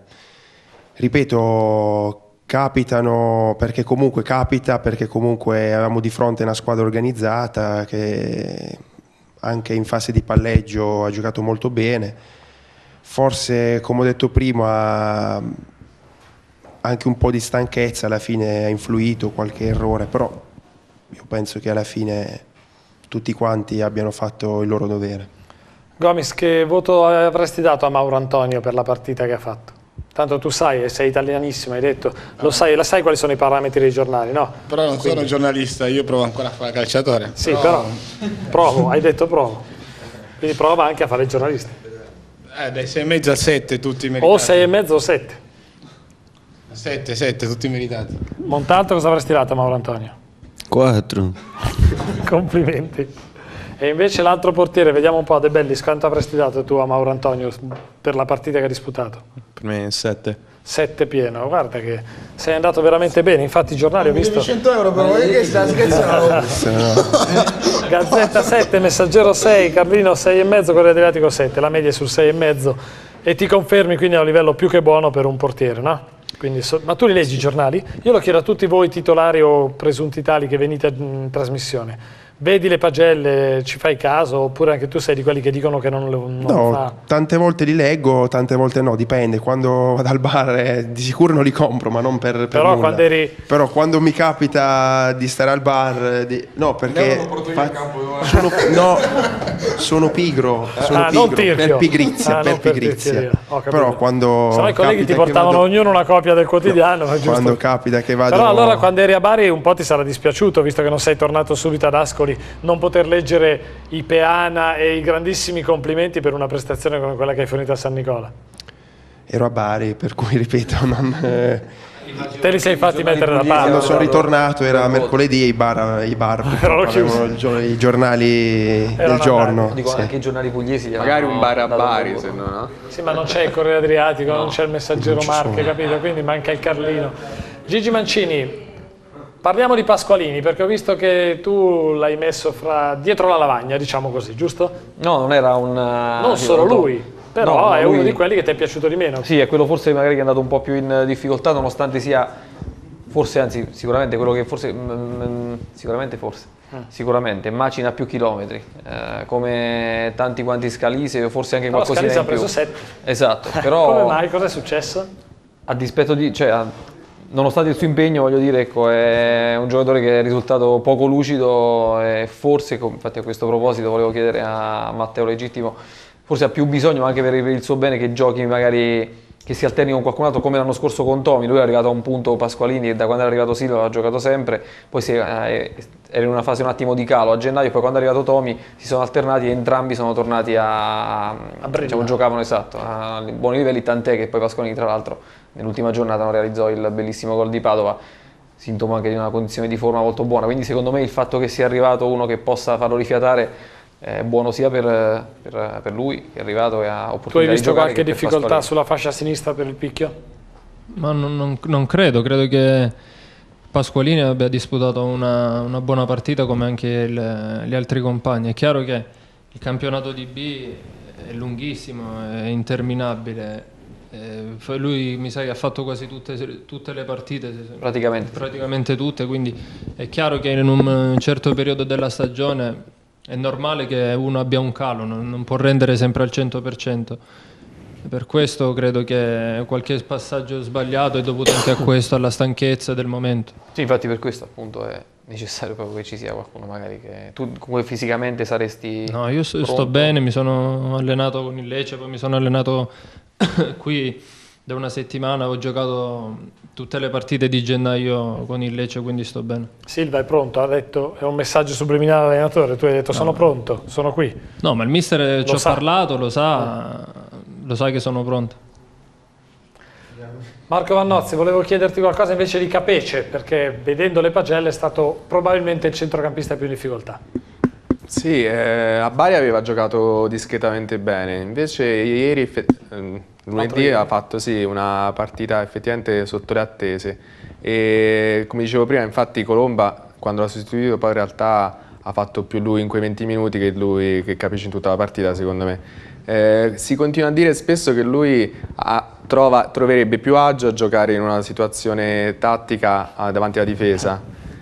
Ripeto, capitano perché comunque avevamo di fronte una squadra organizzata che anche in fase di palleggio ha giocato molto bene. Forse, come ho detto prima, anche un po' di stanchezza alla fine ha influito, qualche errore, però io penso che alla fine tutti quanti abbiano fatto il loro dovere. Gomis, che voto avresti dato a Mauro Antonio per la partita che ha fatto? Tanto tu sai, sei italianissimo, hai detto, lo sai quali sono i parametri dei giornali, no? Però non sono giornalista, io provo ancora a fare calciatore. Sì, però provo, hai detto provo. Quindi prova anche a fare il giornalista. Dai 6,5 a 7, tutti meritati. O 6,5 o 7. 7, tutti meritati. Montalto, cosa avresti dato a Mauro Antonio? 4. Complimenti. E invece l'altro portiere, vediamo un po', De Bellis, quanto avresti dato tu a Mauro Antonio per la partita che ha disputato? Per me 7. 7 pieno, guarda che sei andato veramente bene, infatti i giornali ho visto... 100 euro però, che sta scherzando? Gazzetta 7, Messaggero 6, Carlino 6,5, Corriere Adriatico 7, la media è sul 6,5 e ti confermi quindi a un livello più che buono per un portiere, no? Quindi, ma tu li leggi i giornali? Io lo chiedo a tutti voi titolari o presunti tali che venite in trasmissione. Vedi le pagelle, ci fai caso, oppure anche tu sei di quelli che dicono che non lo fa? Tante volte li leggo, tante volte no, dipende. Quando vado al bar di sicuro non li compro, ma non per però nulla. Però quando mi capita di stare al bar, no, perché sono pigro, per pigrizia, però quando se no i colleghi ti portavano ognuno una copia del quotidiano, quando capita che vado. Però allora quando eri a Bari un po' ti sarà dispiaciuto, visto che non sei tornato subito ad Ascoli, non poter leggere i Peana e i grandissimi complimenti per una prestazione come quella che hai fornito a San Nicola. Ero a Bari, per cui ripeto, te li sei fatti mettere da parte. Quando sono ritornato era mercoledì e i bar avevano i giornali del giorno. Dico anche i giornali pugliesi. Magari un bar a Bari, se no? Sì, ma non c'è il Corriere Adriatico, non c'è il Messaggero Marche, capito? Quindi manca il Carlino. Gigi Mancini, parliamo di Pasqualini, perché ho visto che tu l'hai messo dietro la lavagna, diciamo così, giusto? No, non era non solo lui, però è uno di quelli che ti è piaciuto di meno. Sì, è quello forse magari che è andato un po' più in difficoltà, nonostante sia, forse, anzi sicuramente quello che sicuramente macina più chilometri, come tanti quanti Scalise, forse anche qualcosina in più. Scalise ha preso 7. Esatto, però... Come mai? Cosa è successo? a dispetto di... nonostante il suo impegno, voglio dire, ecco, è un giocatore che è risultato poco lucido e forse, infatti a questo proposito volevo chiedere a Matteo Legittimo, forse ha più bisogno anche per il suo bene che giochi magari, che si alterni con qualcun altro come l'anno scorso con Tomi. Lui è arrivato a un punto Pasqualini e da quando è arrivato Silva ha giocato sempre, poi era in una fase un attimo di calo a gennaio, poi quando è arrivato Tomi si sono alternati e entrambi sono tornati a diciamo, giocavano esatto, a buoni livelli, tant'è che poi Pasqualini tra l'altro nell'ultima giornata non realizzò il bellissimo gol di Padova, sintomo anche di una condizione di forma molto buona, quindi secondo me il fatto che sia arrivato uno che possa farlo rifiatare è buono sia per lui che è arrivato e ha opportunità di giocare. Tu hai visto qualche difficoltà difficoltà sulla fascia sinistra per il picchio? Ma non credo che Pasqualini abbia disputato una buona partita come anche gli altri compagni. È chiaro che il campionato di B è lunghissimo, è interminabile. Lui mi sa che ha fatto quasi tutte le partite, praticamente tutte, quindi è chiaro che in un certo periodo della stagione è normale che uno abbia un calo, non può rendere sempre al 100%. Per questo credo che qualche passaggio sbagliato è dovuto anche a questo, alla stanchezza del momento. Sì, infatti per questo appunto è necessario proprio che ci sia qualcuno magari che... Tu come fisicamente saresti... No, io sto bene, mi sono allenato con il Lecce, poi mi sono allenato qui da una settimana, ho giocato tutte le partite di gennaio con il Lecce, quindi sto bene. Silva è pronto, ha detto, è un messaggio subliminale all'allenatore, tu hai detto sono pronto, sono qui. No, ma il mister ci ho parlato, lo sa che sono pronto. Marco Vannozzi, volevo chiederti qualcosa invece di Capece, perché vedendo le pagelle è stato probabilmente il centrocampista più in difficoltà. Sì, a Bari aveva giocato discretamente bene, invece ieri, lunedì, ha fatto sì, una partita effettivamente sotto le attese e come dicevo prima, infatti Colomba quando l'ha sostituito poi in realtà ha fatto più lui in quei 20 minuti che Capece in tutta la partita secondo me. Si continua a dire spesso che lui troverebbe più agio a giocare in una situazione tattica davanti alla difesa.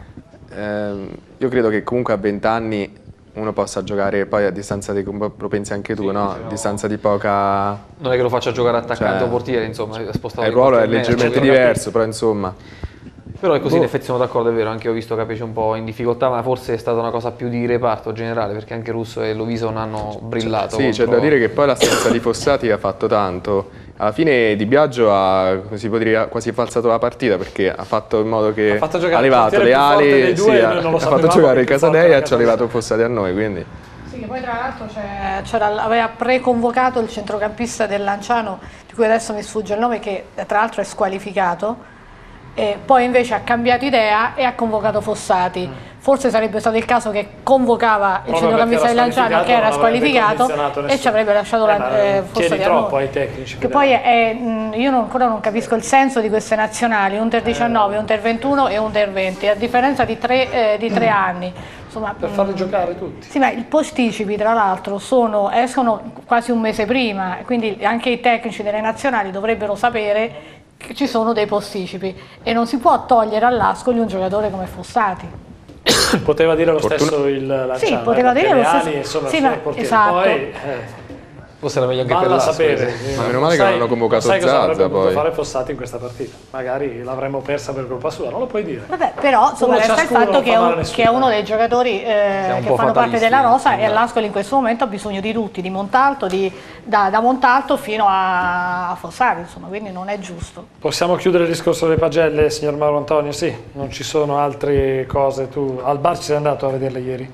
Io credo che comunque a 20 anni uno possa giocare poi a distanza di, lo pensi anche tu, sì, no? A distanza di poca... Non è che lo faccia giocare attaccante o portiere, insomma, è spostato. Il ruolo è leggermente diverso, però insomma... Però è così, in effetti sono d'accordo, è vero, anche io ho visto Capece un po' in difficoltà, ma forse è stata una cosa più di reparto generale, perché anche Russo e Loviso non hanno brillato. Sì, c'è da dire che poi l'assenza di Fossati ha fatto tanto. Alla fine Di Biagio ha, si può dire, quasi falsato la partita, perché ha fatto in modo che ha levato le ali, sì, ha fatto giocare Casadei e ci ha levato Fossati a noi, quindi... Sì, che poi tra l'altro aveva preconvocato il centrocampista del Lanciano, di cui adesso mi sfugge il nome, che tra l'altro è squalificato. E poi invece ha cambiato idea e ha convocato Fossati. Forse sarebbe stato il caso che convocava il centrocampista del Lanciano che era squalificato e ci avrebbe lasciato Fossati a noi. Ai tecnici, che poi io ancora non capisco il senso di queste nazionali, Under 19, Under 21 e Under 20, a differenza di tre anni. Insomma, per farli giocare tutti. Sì, ma i posticipi tra l'altro escono quasi un mese prima, quindi anche i tecnici delle nazionali dovrebbero sapere che ci sono dei posticipi e non si può togliere all'Ascoli un giocatore come Fossati. Poteva dire lo stesso il Lanciano. Sì, poteva dire lo stesso. Insomma, sì, ma esatto. Poi, forse era meglio anche valla per a sapere. Ma meno male che non hanno convocato Zazza, cosa avrebbe potuto poi. fare Fossati in questa partita. Magari l'avremmo persa per colpa sua, non lo puoi dire. Vabbè, però insomma resta il fatto che è uno dei giocatori che fanno parte della rosa e l'Ascoli in questo momento ha bisogno di tutti, di Montalto, da Montalto fino a Fossati, insomma, quindi non è giusto. Possiamo chiudere il discorso delle pagelle, signor Mauro Antonio? Sì, non ci sono altre cose. Tu al bar ci sei andato a vederle ieri?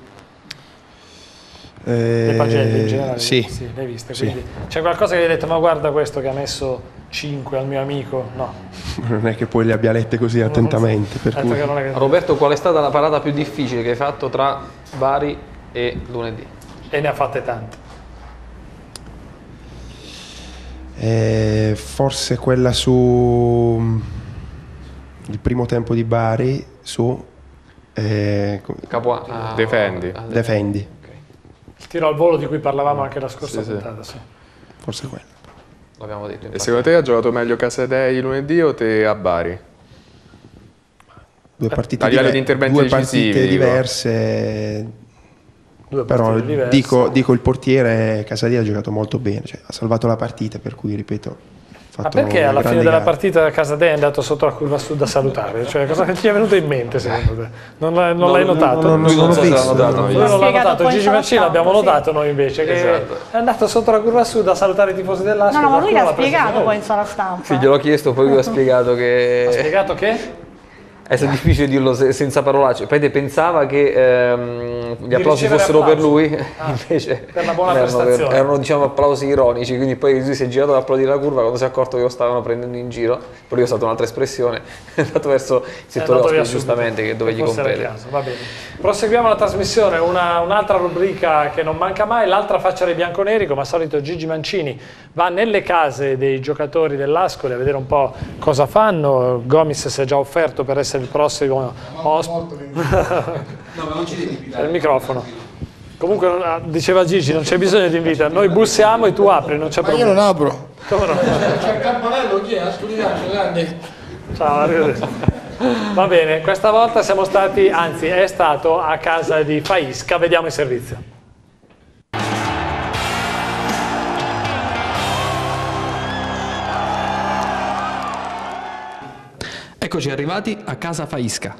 Le pagelle in generale? Sì. Le hai viste, Sì. quindi c'è qualcosa che hai detto, ma guarda questo che ha messo 5 al mio amico? No. Non è che poi le abbia lette così attentamente. Per cui... Roberto, qual è stata la parata più difficile che hai fatto tra Bari e lunedì? E ne ha fatte tante. Forse quella su il primo tempo di Bari su Defendi. Il tiro al volo di cui parlavamo anche la scorsa puntata. Sì. Forse quello. L'abbiamo detto. E secondo te ha giocato meglio Casadei lunedì o te a Bari? Due partite a livello di interventi decisivi, diverse. Però dico il portiere Casadei ha giocato molto bene, cioè, ha salvato la partita, per cui ripeto, fatto perché alla una fine grande della gara. partita a Casadei è andato sotto la curva sud a salutare? Cioè, cosa ti è venuto in mente secondo te? Non l'hai notato? Non l'ho visto. Lui non l'ha notato, Gigi poi Mancini l'abbiamo sì. notato noi invece, che Esatto. è andato sotto la curva sud a salutare i tifosi dell'Ascoli. No, ma lui qualcuno l'ha preso spiegato noi. poi in sala stampa. Sì, gliel'ho chiesto, poi lui ha spiegato che... Ha spiegato che? È stato difficile dirlo senza parolacce. Pede pensava che gli applausi ricevere fossero per applausi. lui, invece Per la buona erano, prestazione. erano, diciamo, applausi ironici, quindi poi lui si è girato ad applaudire la curva quando si è accorto che lo stavano prendendo in giro, poi lui è stata un'altra espressione, è andato verso il settore andato via ospiti, giustamente, che dove gli Forse era il compete. caso, va bene. Proseguiamo la trasmissione, un'altra rubrica che non manca mai, l'altra faccia dei bianconeri. Come al solito Gigi Mancini va nelle case dei giocatori dell'Ascoli a vedere un po' cosa fanno. Gomis si è già offerto per essere il prossimo ospite. No, ma non ci devi invitare. Il microfono. Comunque diceva Gigi, non c'è bisogno di invitare, noi bussiamo e tu apri, non c'è Ma io problema. non apro. Come no? C'è il campanello, chi è? Ascoltiamo, grande. Ciao, arrivederci. Va bene, questa volta siamo stati, anzi è stato a casa di Faisca, vediamo il servizio. Eccoci arrivati a casa Faisca.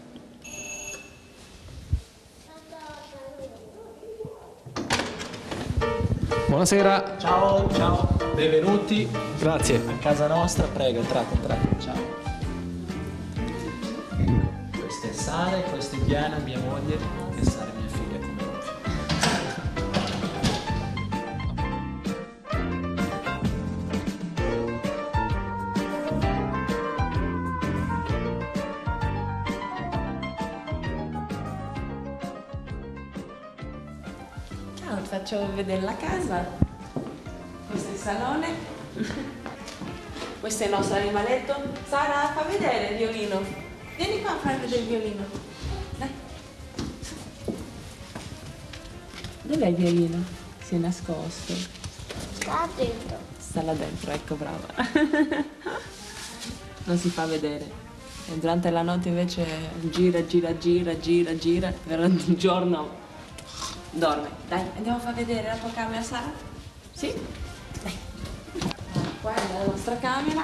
Buonasera. Ciao, ciao. Benvenuti. Grazie. A casa nostra, prego, entrate. Ciao. Questa è Sara e questa è Diana, mia moglie, e Sara è mia figlia come ovvio. Ciao, ti faccio vedere la casa. Questo è il salone. Questo è il nostro animaletto. Sara, fa vedere il violino. Vieni qua a far vedere il violino. Dai. Dov'è il violino? Si è nascosto. Sta dentro. Sta là dentro, ecco, brava. Non si fa vedere. E durante la notte invece gira, però di giorno dorme. Dai, andiamo a far vedere la tua camera, Sara? Sì? Dai. Qua è la nostra camera.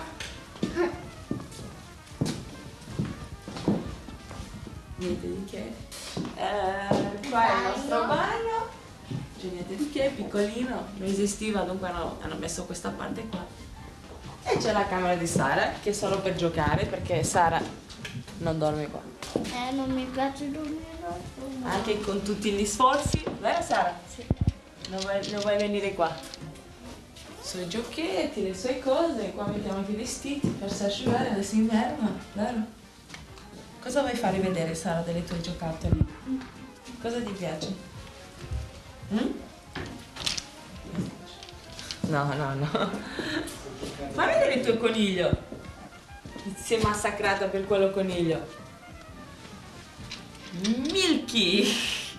Niente di che. Qua è il nostro bagno. C'è niente di che, piccolino. Non esistiva, dunque hanno messo questa parte qua. E c'è la camera di Sara, che è solo per giocare, perché Sara non dorme qua. Non mi piace dormire. Anche con tutti gli sforzi, vero Sara? Sì. Non vuoi venire qua? I suoi giochetti, le sue cose, qua mettiamo anche i vestiti per farsi asciugare, adesso è inverno, vero? Cosa vuoi fare vedere, Sara, delle tue giocattoli? Cosa ti piace? No. Fai vedere il tuo coniglio. Si è massacrata per quello coniglio. Milky!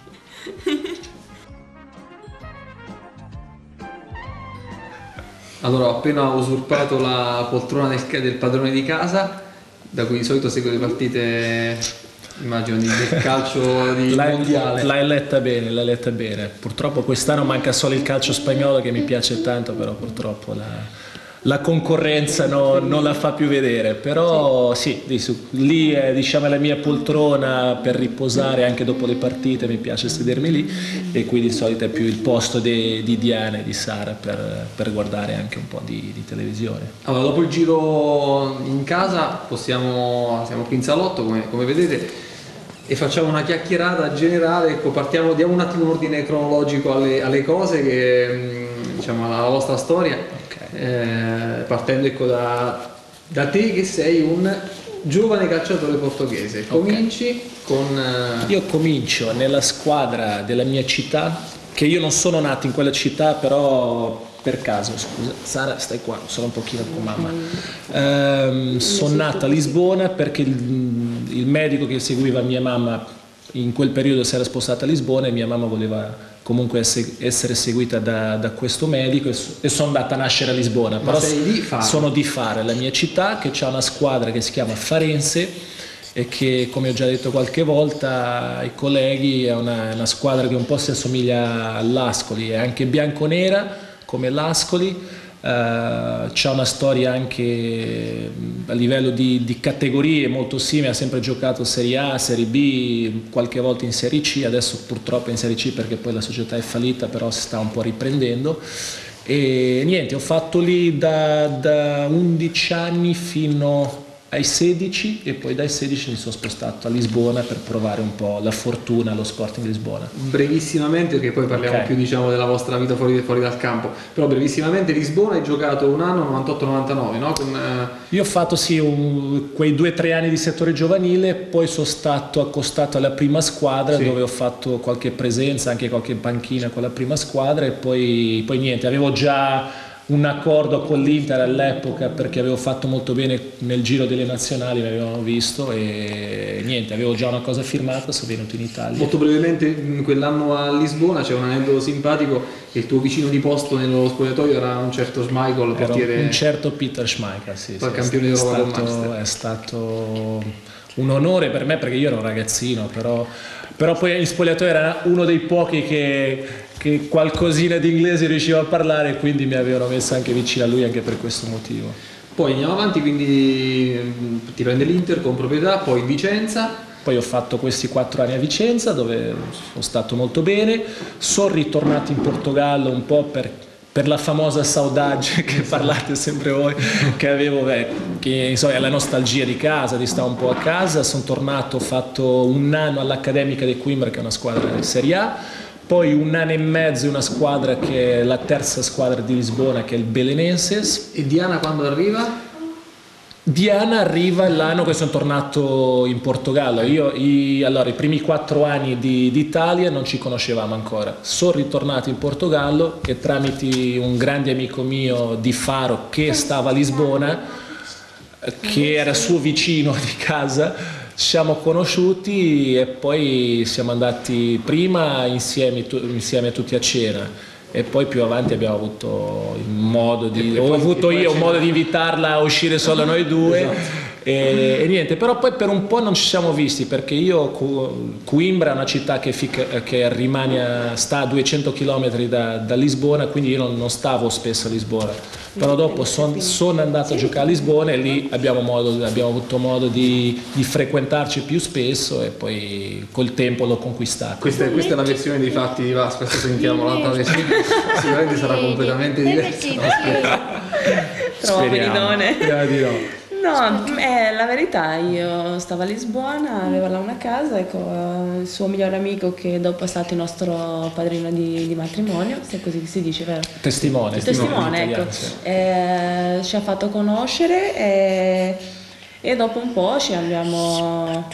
Allora, ho appena usurpato la poltrona del padrone di casa, da cui di solito seguo le partite, immagino, del calcio di mondiale. L'hai letta bene. Purtroppo quest'anno manca solo il calcio spagnolo che mi piace tanto, però purtroppo la concorrenza non la fa più vedere. Però sì, lì è, diciamo, la mia poltrona per riposare anche dopo le partite, mi piace sedermi lì, e quindi di solito è più il posto di Diana e di Sara per guardare anche un po' di televisione. Allora, dopo il giro in casa siamo qui in salotto, come vedete, e facciamo una chiacchierata generale. Ecco, diamo un attimo un ordine cronologico alle cose, diciamo, alla vostra storia, partendo, ecco, da te, che sei un giovane calciatore portoghese. Cominci con... Io comincio nella squadra della mia città, che io non sono nato in quella città, però per caso, scusa, Sara stai qua, sono un pochino con mamma. Sono nato a Lisbona perché il medico che seguiva mia mamma in quel periodo si era spostato a Lisbona e mia mamma voleva comunque essere seguita da questo medico, e sono andata a nascere a Lisbona. Ma però sei di Faro? Sono di Faro, la mia città, che ha una squadra che si chiama Farense, e che, come ho già detto qualche volta ai colleghi, è una squadra che un po' si assomiglia all'Ascoli, è anche bianconera come l'Ascoli, c'ha una storia anche a livello di categorie molto simile, ha sempre giocato Serie A, Serie B, qualche volta in Serie C, adesso purtroppo è in Serie C perché poi la società è fallita, però si sta un po' riprendendo. E niente, ho fatto lì da 11 anni fino ai 16 e poi dai 16 mi sono spostato a Lisbona per provare un po' la fortuna allo Sporting Lisbona. Brevissimamente, perché poi parliamo più diciamo della vostra vita fuori dal campo, però brevissimamente Lisbona hai giocato un anno 98-99, no? Io ho fatto quei 2 o 3 anni di settore giovanile, poi sono stato accostato alla prima squadra dove ho fatto qualche presenza, anche qualche panchina con la prima squadra e poi niente, avevo già un accordo con l'Inter all'epoca perché avevo fatto molto bene nel giro delle nazionali, mi avevano visto e niente, avevo già una cosa firmata, sono venuto in Italia. Molto brevemente, in quell'anno a Lisbona c'è un aneddoto simpatico che il tuo vicino di posto nello spogliatoio era un certo Schmeichel, portiere... Un certo Peter Schmeichel, sì. Campione d'Europa con Manchester. È stato un onore per me perché io ero un ragazzino, però poi in spogliatoio era uno dei pochi che qualcosina di inglese riusciva a parlare, quindi mi avevano messo anche vicino a lui anche per questo motivo. Poi andiamo avanti, quindi ti prende l'Inter con proprietà, poi Vicenza. Poi ho fatto questi 4 anni a Vicenza dove sono stato molto bene, sono ritornato in Portogallo un po' per la famosa saudade che parlate sempre voi, che avevo, che insomma è la nostalgia di casa, di stare un po' a casa. Sono tornato, ho fatto un anno all'Accademica di Coimbra, che è una squadra di Serie A, poi 1 anno e mezzo in una squadra che è la terza squadra di Lisbona, che è il Belenenses. E Diana quando arriva? Diana arriva l'anno che sono tornato in Portogallo. Allora, i primi 4 anni d'Italia non ci conoscevamo ancora. Sono ritornato in Portogallo e tramite un grande amico mio di Faro che stava a Lisbona, che era suo vicino di casa, siamo conosciuti e poi siamo andati prima insieme tutti a cena. E poi più avanti abbiamo avuto modo di invitarla a uscire solo noi due. Esatto. E niente, però poi per un po' non ci siamo visti perché Coimbra è una città che sta a 200 km da Lisbona, quindi io non stavo spesso a Lisbona, però dopo sono andato a giocare a Lisbona e lì abbiamo avuto modo di frequentarci più spesso e poi col tempo l'ho conquistato. Questa è la versione dei fatti di Vasco, adesso sentiamo l'altra versione, sicuramente sarà completamente diversa. Speriamo di no. No, la verità, io stavo a Lisbona, avevo là una casa, ecco, il suo migliore amico che dopo è stato il nostro padrino di matrimonio, se così si dice, vero? Testimone, ecco. Ci ha fatto conoscere e dopo un po' ci abbiamo...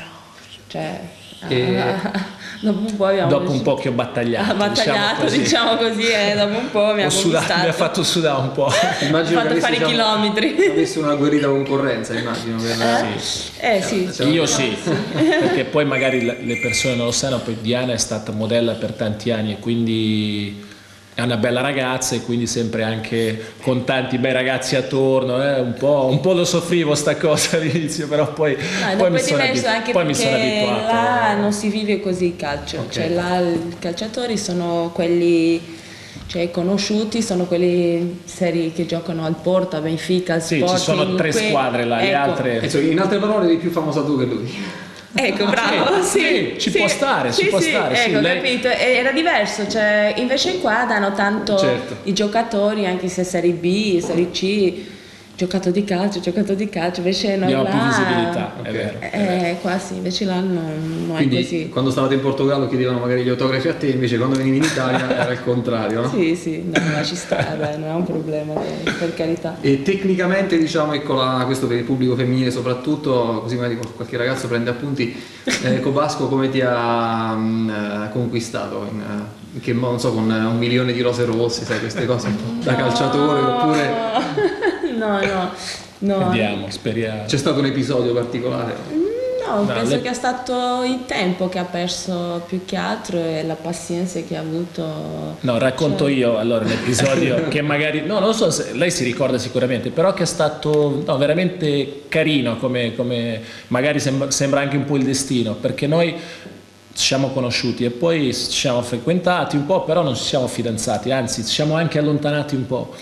dopo un po' che ho battagliato, diciamo così, dopo un po' mi ha conquistato. Mi ha fatto sudare un po'. Immagino ha fatto fare i chilometri. Avessi una guerrita concorrenza, immagino. Sì. Io sì, perché poi magari le persone non lo sanno, poi Diana è stata modella per tanti anni e quindi è una bella ragazza e quindi sempre anche con tanti bei ragazzi attorno, un po' lo soffrivo sta cosa all'inizio, però poi mi sono abituato. Là non si vive così il calcio, Okay. Cioè là i calciatori sono quelli conosciuti, sono quelli seri che giocano al Porto, a Benfica, al Sporting. Sì, ci sono 3 squadre là, le altre... In altre parole eri più famosa tu che lui. Ecco, bravo, sì, ci può stare, ecco, capito, era diverso, cioè invece qua danno tanto i giocatori, anche se Serie B, Serie C, giocato di calcio, invece noi abbiamo là... più visibilità, è vero. Qua sì, invece là non Quindi, è così. quando stavate in Portogallo chiedevano magari gli autografi a te, invece quando venivi in Italia era il contrario, no? Sì, no, ci sta, non è un problema, per carità. E tecnicamente, diciamo, ecco, questo per il pubblico femminile soprattutto, così magari qualche ragazzo prende appunti, Cobasco come ti ha conquistato? Non so, con 1 milione di rose rosse, sai, queste cose da calciatore oppure... No. Vediamo, speriamo. C'è stato un episodio particolare? No, penso che è stato il tempo che ha perso più che altro e la pazienza che ha avuto. No, racconto io allora l'episodio che magari, non lo so se lei si ricorda sicuramente, però che è stato veramente carino, come magari sembra anche un po' il destino, perché noi ci siamo conosciuti e poi ci siamo frequentati un po', però non ci siamo fidanzati, anzi ci siamo anche allontanati un po'.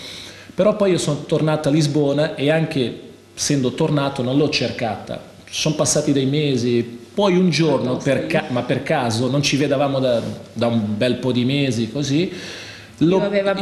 Però poi io sono tornato a Lisbona e anche essendo tornato non l'ho cercata. Sono passati dei mesi, poi un giorno, ma per caso, non ci vedevamo da un bel po' di mesi così. Io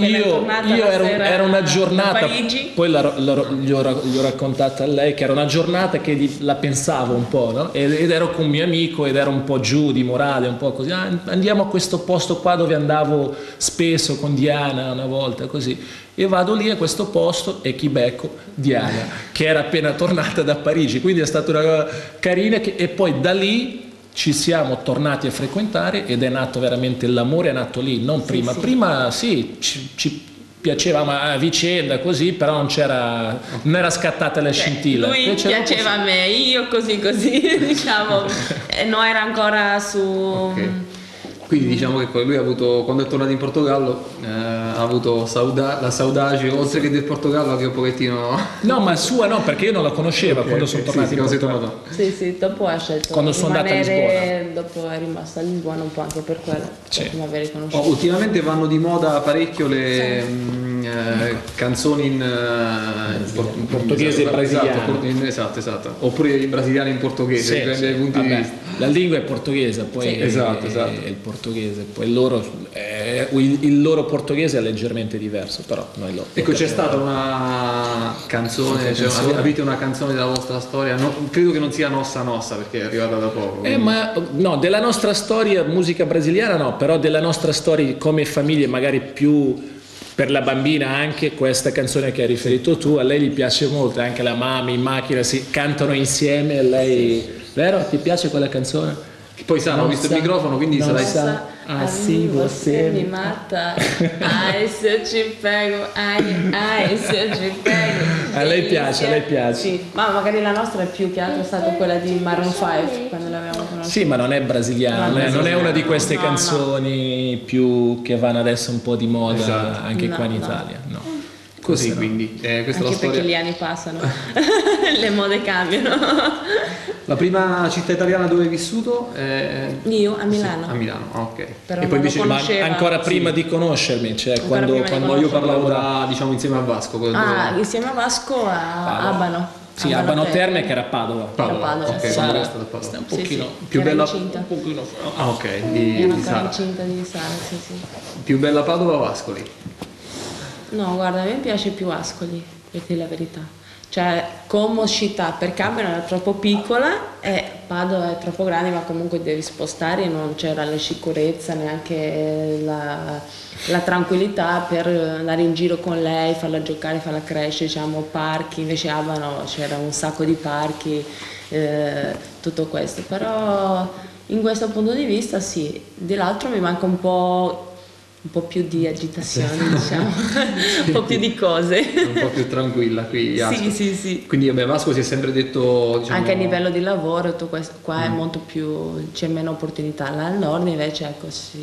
era una giornata, poi gli ho raccontato a lei che era una giornata che la pensavo un po', no? Ed ero con un mio amico ed ero un po' giù di morale, un po' così, andiamo a questo posto qua dove andavo spesso con Diana una volta, così. E vado lì a questo posto e chi becco? Diana, che era appena tornata da Parigi, quindi è stata una cosa carina e poi da lì ci siamo tornati a frequentare ed è nato veramente l'amore, è nato lì, non prima. Sì. Prima sì, ci piacevamo a vicenda così, però non era scattata la scintilla. Lui piaceva a me, io così, diciamo, non era ancora su... Okay. Quindi diciamo che lui ha avuto, quando è tornato in Portogallo, ha avuto la saudade, oltre che del Portogallo, anche un pochettino... No, ma sua no, perché io non la conoscevo quando sono tornato in Portogallo. Sì, dopo ha scelto quando sono andata a Lisbona. Dopo è rimasta a Lisbona un po' anche per quello, dopo aver conosciuto. Ultimamente vanno di moda parecchio le canzoni in portoghese e brasiliano. Esatto. Oppure i brasiliani in portoghese, dipende dai punti di vista. La lingua è portoghese, poi esatto. È il portoghese, poi il loro portoghese è leggermente diverso, però noi lo Ecco, c'è stata una canzone, avete una canzone della vostra storia, credo che non sia Nossa perché è arrivata da poco. Ma no, della nostra storia musica brasiliana no, però della nostra storia come famiglia magari più per la bambina anche questa canzone che hai riferito tu, a lei gli piace molto, anche la mamma in macchina si cantano insieme, a lei, vero? Ti piace quella canzone? Poi ho visto il microfono, quindi sarai... Sì, você mi mata, ai se eu te pego, ai se eu te pego. A lei piace, Sì, ma magari la nostra è più che altro stata quella di Maroon 5 quando l'avevamo conosciuta. Sì, ma non è brasiliana, non è una di queste canzoni più che vanno adesso un po' di moda anche qua in Italia, no. Così quindi questa anche è la storia. Perché gli anni passano, le mode cambiano. La prima città italiana dove hai vissuto? Io a Milano. Sì, a Milano, ok. Però e poi invece ancora prima di conoscermi, cioè quando io parlavo diciamo insieme a Vasco. Insieme a Vasco a Abano. Sì, Abano Terme che era Padova. Padova. Ok, Sara, da Padova. un pochino più bella. Un pochino. Ok, di Sara. incinta di Sara, sì. Più bella Padova o Ascoli? No, guarda, a me piace più Ascoli, per dire la verità. Cioè, come città, perché Abano era troppo piccola e Padova è troppo grande, ma comunque devi spostare, non c'era la sicurezza, neanche la tranquillità per andare in giro con lei, farla giocare, farla crescere, diciamo, parchi, invece Abano c'era un sacco di parchi, tutto questo. Però in questo punto di vista sì, dell'altro mi manca un po' più di agitazione, diciamo, un po' più di cose. Un po' più tranquilla qui. Sì. Quindi Vasco si è sempre detto... Diciamo... Anche a livello di lavoro, tutto questo, qua è molto più, c'è meno opportunità. Là al nord invece ecco,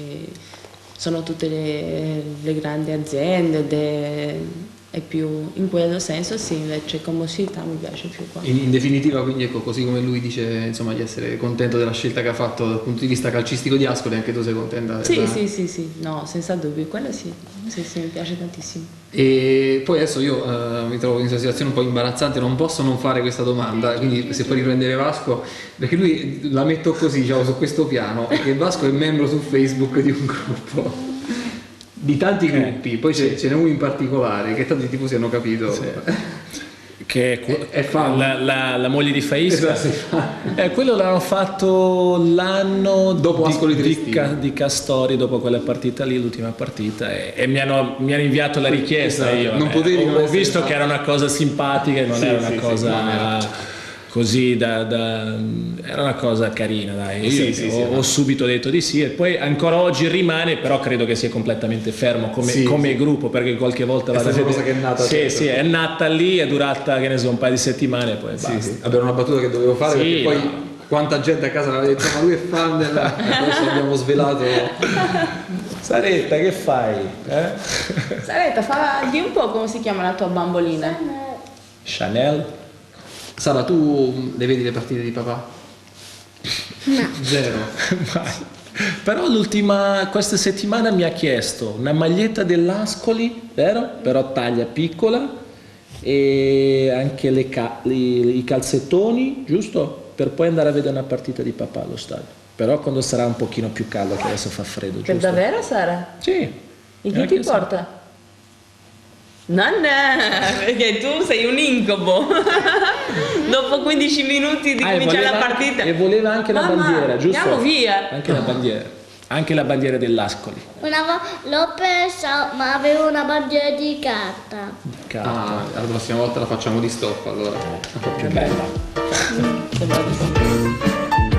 sono tutte le grandi aziende, è più in quello senso sì, invece come città mi piace più qua. In definitiva quindi ecco, così come lui dice insomma di essere contento della scelta che ha fatto dal punto di vista calcistico di Ascoli, anche tu sei contenta? Sì, no, senza dubbio, quello sì, mi piace tantissimo. E poi adesso io mi trovo in una situazione un po' imbarazzante, non posso non fare questa domanda, quindi se puoi riprendere Vasco, perché lui la metto così, diciamo, su questo piano, che Vasco è membro su Facebook di un gruppo. Di tanti gruppi, poi ce n'è uno in particolare che tanti tifosi hanno capito che è la moglie di Faisca. Esatto, quello l'hanno fatto l'anno dopo Ascoli di Castori, dopo quella partita lì, l'ultima partita, e mi hanno inviato la richiesta. Io ho visto che era una cosa simpatica e non era una cosa così era una cosa carina, dai. Io ho subito detto di sì e poi ancora oggi rimane, però credo che sia completamente fermo come gruppo, perché qualche volta è una cosa che è nata è nata lì, è durata che ne so un paio di settimane e poi basta. Abbiamo una battuta che dovevo fare perché poi quanta gente a casa l'aveva detto ma lui è fan adesso abbiamo svelato. Saretta, che fai? Saretta, di un po' come si chiama la tua bambolina? Chanel. Sara, tu le vedi le partite di papà? No. Zero. Però questa settimana mi ha chiesto una maglietta dell'Ascoli, vero? Però taglia piccola, e anche i calzettoni, giusto? Per poi andare a vedere una partita di papà allo stadio. Però quando sarà un pochino più caldo, che adesso fa freddo, giusto? Per davvero, Sara? Sì. In chi ti porta? No, perché tu sei un incubo. Dopo 15 minuti di cominciare la partita. E voleva anche la bandiera, giusto? Andiamo via. Anche la bandiera. Anche la bandiera dell'Ascoli. L'ho persa, ma avevo una bandiera di carta. La prossima volta la facciamo di stoffa, allora. Un po' più bella. Sembra di sì.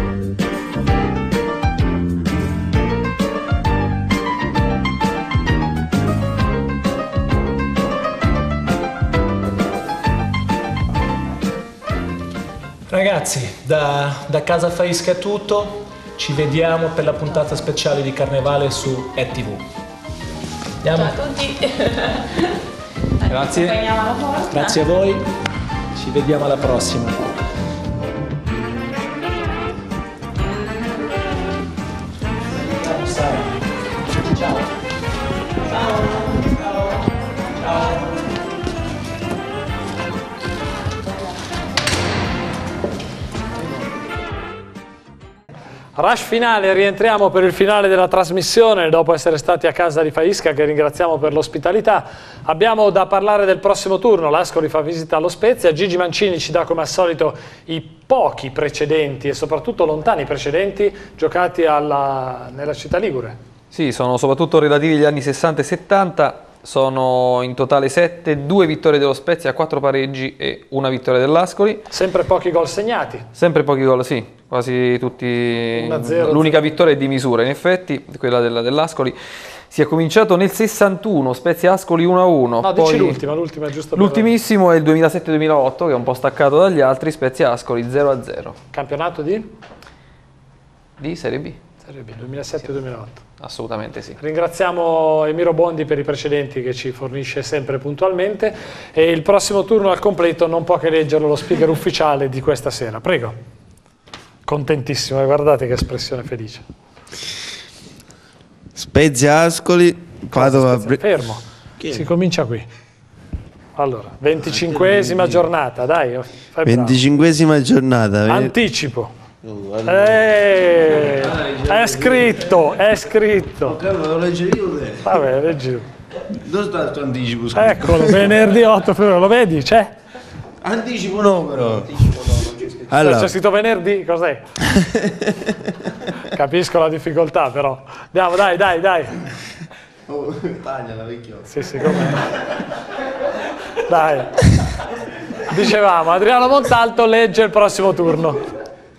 Ragazzi, da Casa Faisca è tutto, ci vediamo per la puntata speciale di Carnevale su ETV. Andiamo. Ciao a tutti. Grazie. Grazie a voi, ci vediamo alla prossima. Rush finale, rientriamo per il finale della trasmissione dopo essere stati a casa di Faisca, che ringraziamo per l'ospitalità. Abbiamo da parlare del prossimo turno, l'Ascoli fa visita allo Spezia, Gigi Mancini ci dà come al solito i pochi precedenti e soprattutto lontani precedenti giocati nella città ligure. Sì, sono soprattutto relativi agli anni 60 e 70, sono in totale 7, 2 vittorie dello Spezia, 4 pareggi e 1 vittoria dell'Ascoli. Sempre pochi gol segnati. Sempre pochi gol, sì, quasi tutti. L'unica vittoria è di misura, in effetti, quella dell'Ascoli. Si è cominciato nel 61, Spezia-Ascoli 1-1. No, dici l'ultima è giusto per... L'ultimissimo è il 2007-2008, che è un po' staccato dagli altri, Spezia-Ascoli 0-0. Campionato di? Di Serie B. Serie B, 2007-2008. Assolutamente sì. Ringraziamo Emiro Bondi per i precedenti che ci fornisce sempre puntualmente e il prossimo turno al completo non può che leggerlo lo speaker ufficiale di questa sera. Prego. Contentissimo, guardate che espressione felice. Spezia Ascoli, Padova... Fermo, si comincia qui. Allora, 25esima giornata, dai. 25esima giornata. Anticipo. È scritto. Lo leggo io. Vabbè, leggi. Dove sta il tuo anticipo? Scusa? Eccolo, venerdì 8 febbraio, lo vedi? C'è? Anticipo no, però. Allora. C'è scritto venerdì, cos'è? Capisco la difficoltà, però. Andiamo, dai. Oh, tagliala, vecchio. Sì, com'è. Dai. Dicevamo, Adriano Montalto legge il prossimo turno.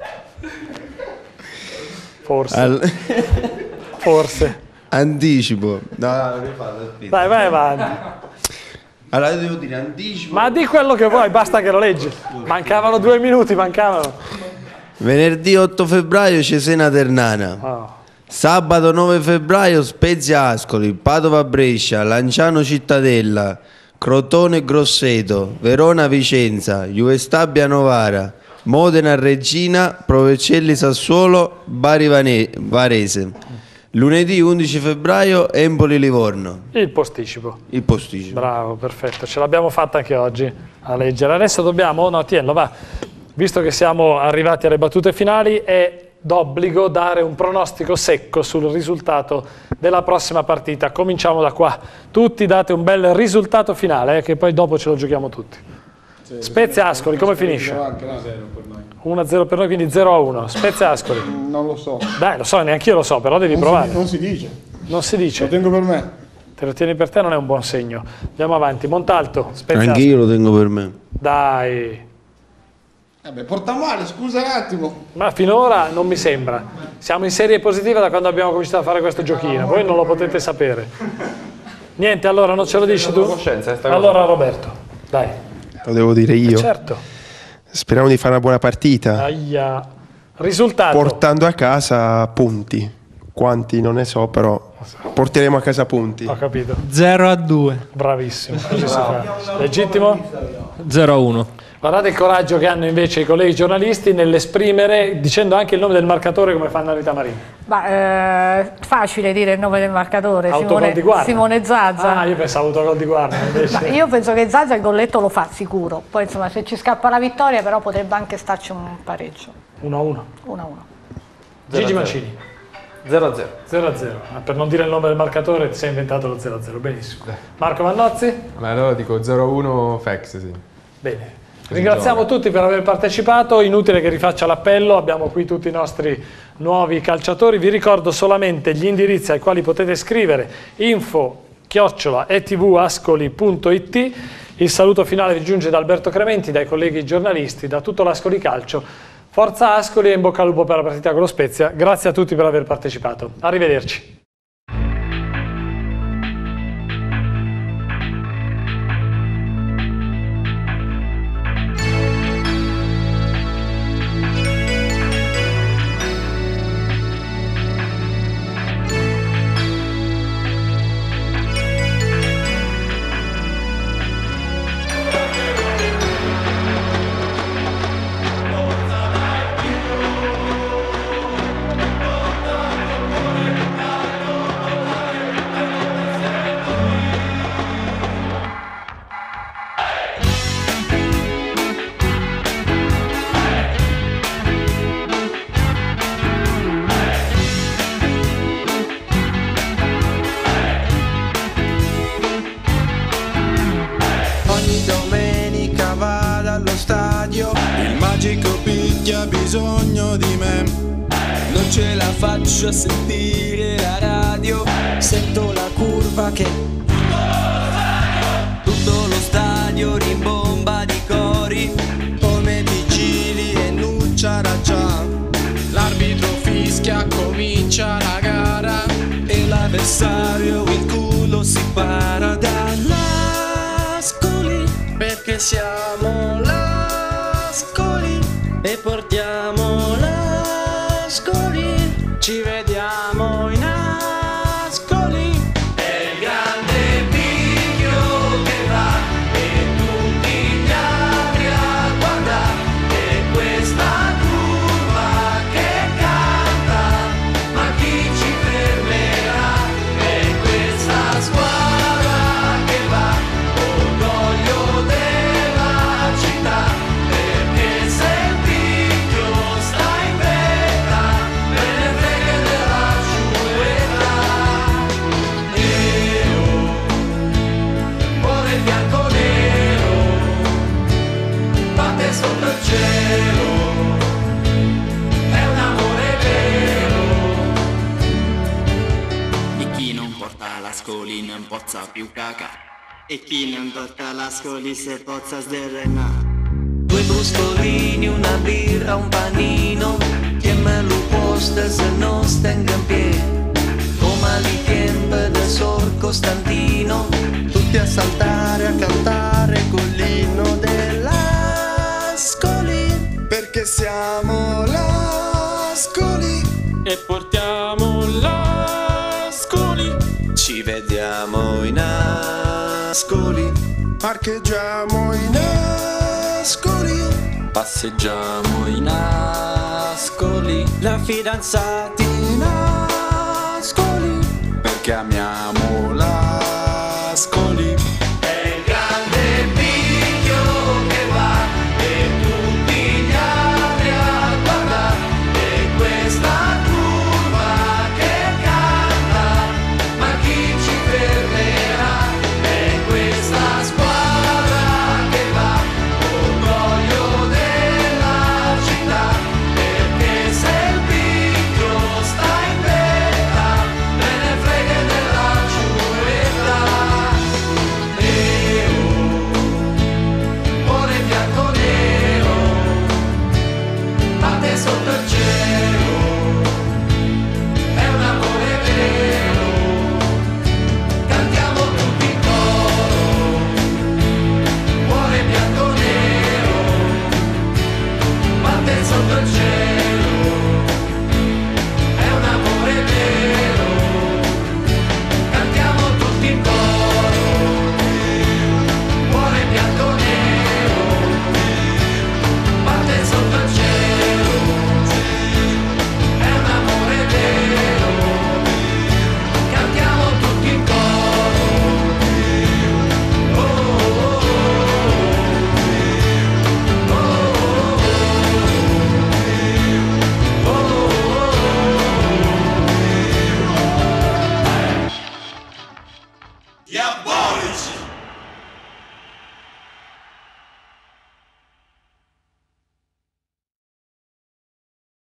Forse. Anticipo. No, non mi farlo. Dai, vai avanti. Allora io devo dire anticipo. Ma di quello che vuoi, basta che lo leggi. Mancavano 2 minuti, Venerdì 8 febbraio Cesena Ternana. Oh. Sabato 9 febbraio Spezia Ascoli, Padova Brescia, Lanciano Cittadella, Crotone Grosseto, Verona Vicenza, Juve Novara, Modena Regina, Provercelli Sassuolo, Bari Varese. Lunedì 11 febbraio Empoli Livorno. Il posticipo. Bravo, perfetto. Ce l'abbiamo fatta anche oggi a leggere. Adesso dobbiamo, tienilo, va. Visto che siamo arrivati alle battute finali, è d'obbligo dare un pronostico secco sul risultato della prossima partita. Cominciamo da qua. Tutti date un bel risultato finale, che poi dopo ce lo giochiamo tutti. Spezia Ascoli, come finisce? 1-0 per noi, quindi 0-1. Spezia Ascoli. Non lo so. Dai, lo so, neanche io lo so, però devi provare. Non si dice. Non si dice. Lo tengo per me. Te lo tieni per te, non è un buon segno. Andiamo avanti. Montalto, Spezia. Anche io lo tengo per me. Dai. Porta male, scusa un attimo. Ma finora non mi sembra. Siamo in serie positiva da quando abbiamo cominciato a fare questo giochino. Voi non lo potete sapere. Niente, allora non ce lo dici tu? Allora Roberto, dai. Lo devo dire io? Certo. Speriamo di fare una buona partita. Aia. Risultato. Portando a casa punti. Quanti non ne so, però porteremo a casa punti. Ho capito. 0-2. Bravissimo. Così si fa. Legittimo? 0-1. Guardate il coraggio che hanno invece i colleghi giornalisti nell'esprimere, dicendo anche il nome del marcatore come fanno a Rita Marini. Facile dire il nome del marcatore, Simone Zazza. Ah, io pensavo autogol di guardia invece. Io penso che Zazza il golletto lo fa sicuro, poi insomma se ci scappa la vittoria però potrebbe anche starci un pareggio. 1-1. Gigi Mancini. 0-0. 0-0. Per non dire il nome del marcatore ti sei inventato lo 0-0, benissimo. Marco Vannozzi? Allora dico 0-1 Fex, sì. Bene. Ringraziamo tutti per aver partecipato, inutile che rifaccia l'appello, abbiamo qui tutti i nostri nuovi calciatori. Vi ricordo solamente gli indirizzi ai quali potete scrivere: info@etvascoli.it. Il saluto finale vi giunge da Alberto Crementi, dai colleghi giornalisti, da tutto l'Ascoli Calcio. Forza Ascoli e in bocca al lupo per la partita con lo Spezia. Grazie a tutti per aver partecipato. Arrivederci. Bisogno di me, non ce la faccio a sentire la radio, sento la curva che tutto lo stadio rimbomba di cori come vigili e Nucciara già. L'arbitro fischia, comincia la gara e l'avversario il culo si para dall'Ascoli, perché siamo l'Ascoli e portiamo l'Ascoli, ci vediamo in Ascoli. È il grande picchio che va e tutti gli altri a guardare, e questa curva che canta, ma chi ci fermerà? E questa squadra che va, orgoglio della città, perché se sotto il cielo è un amore vero, e chi non porta l'Ascoli non pozza più caca, e chi non porta l'Ascoli se pozza sderrena. 2 bruscolini, una birra, un panino, che me lo posta se non stenga in piedi, come ali tempo del Sor Costantino, tutti a saltare, a cantare con l'inno dell'Ascoli, perché siamo l'Ascoli e portiamo l'Ascoli, ci vediamo in Ascoli, parcheggiamo in Ascoli, passeggiamo in Ascoli, da fidanzati in Ascoli, perché amiamo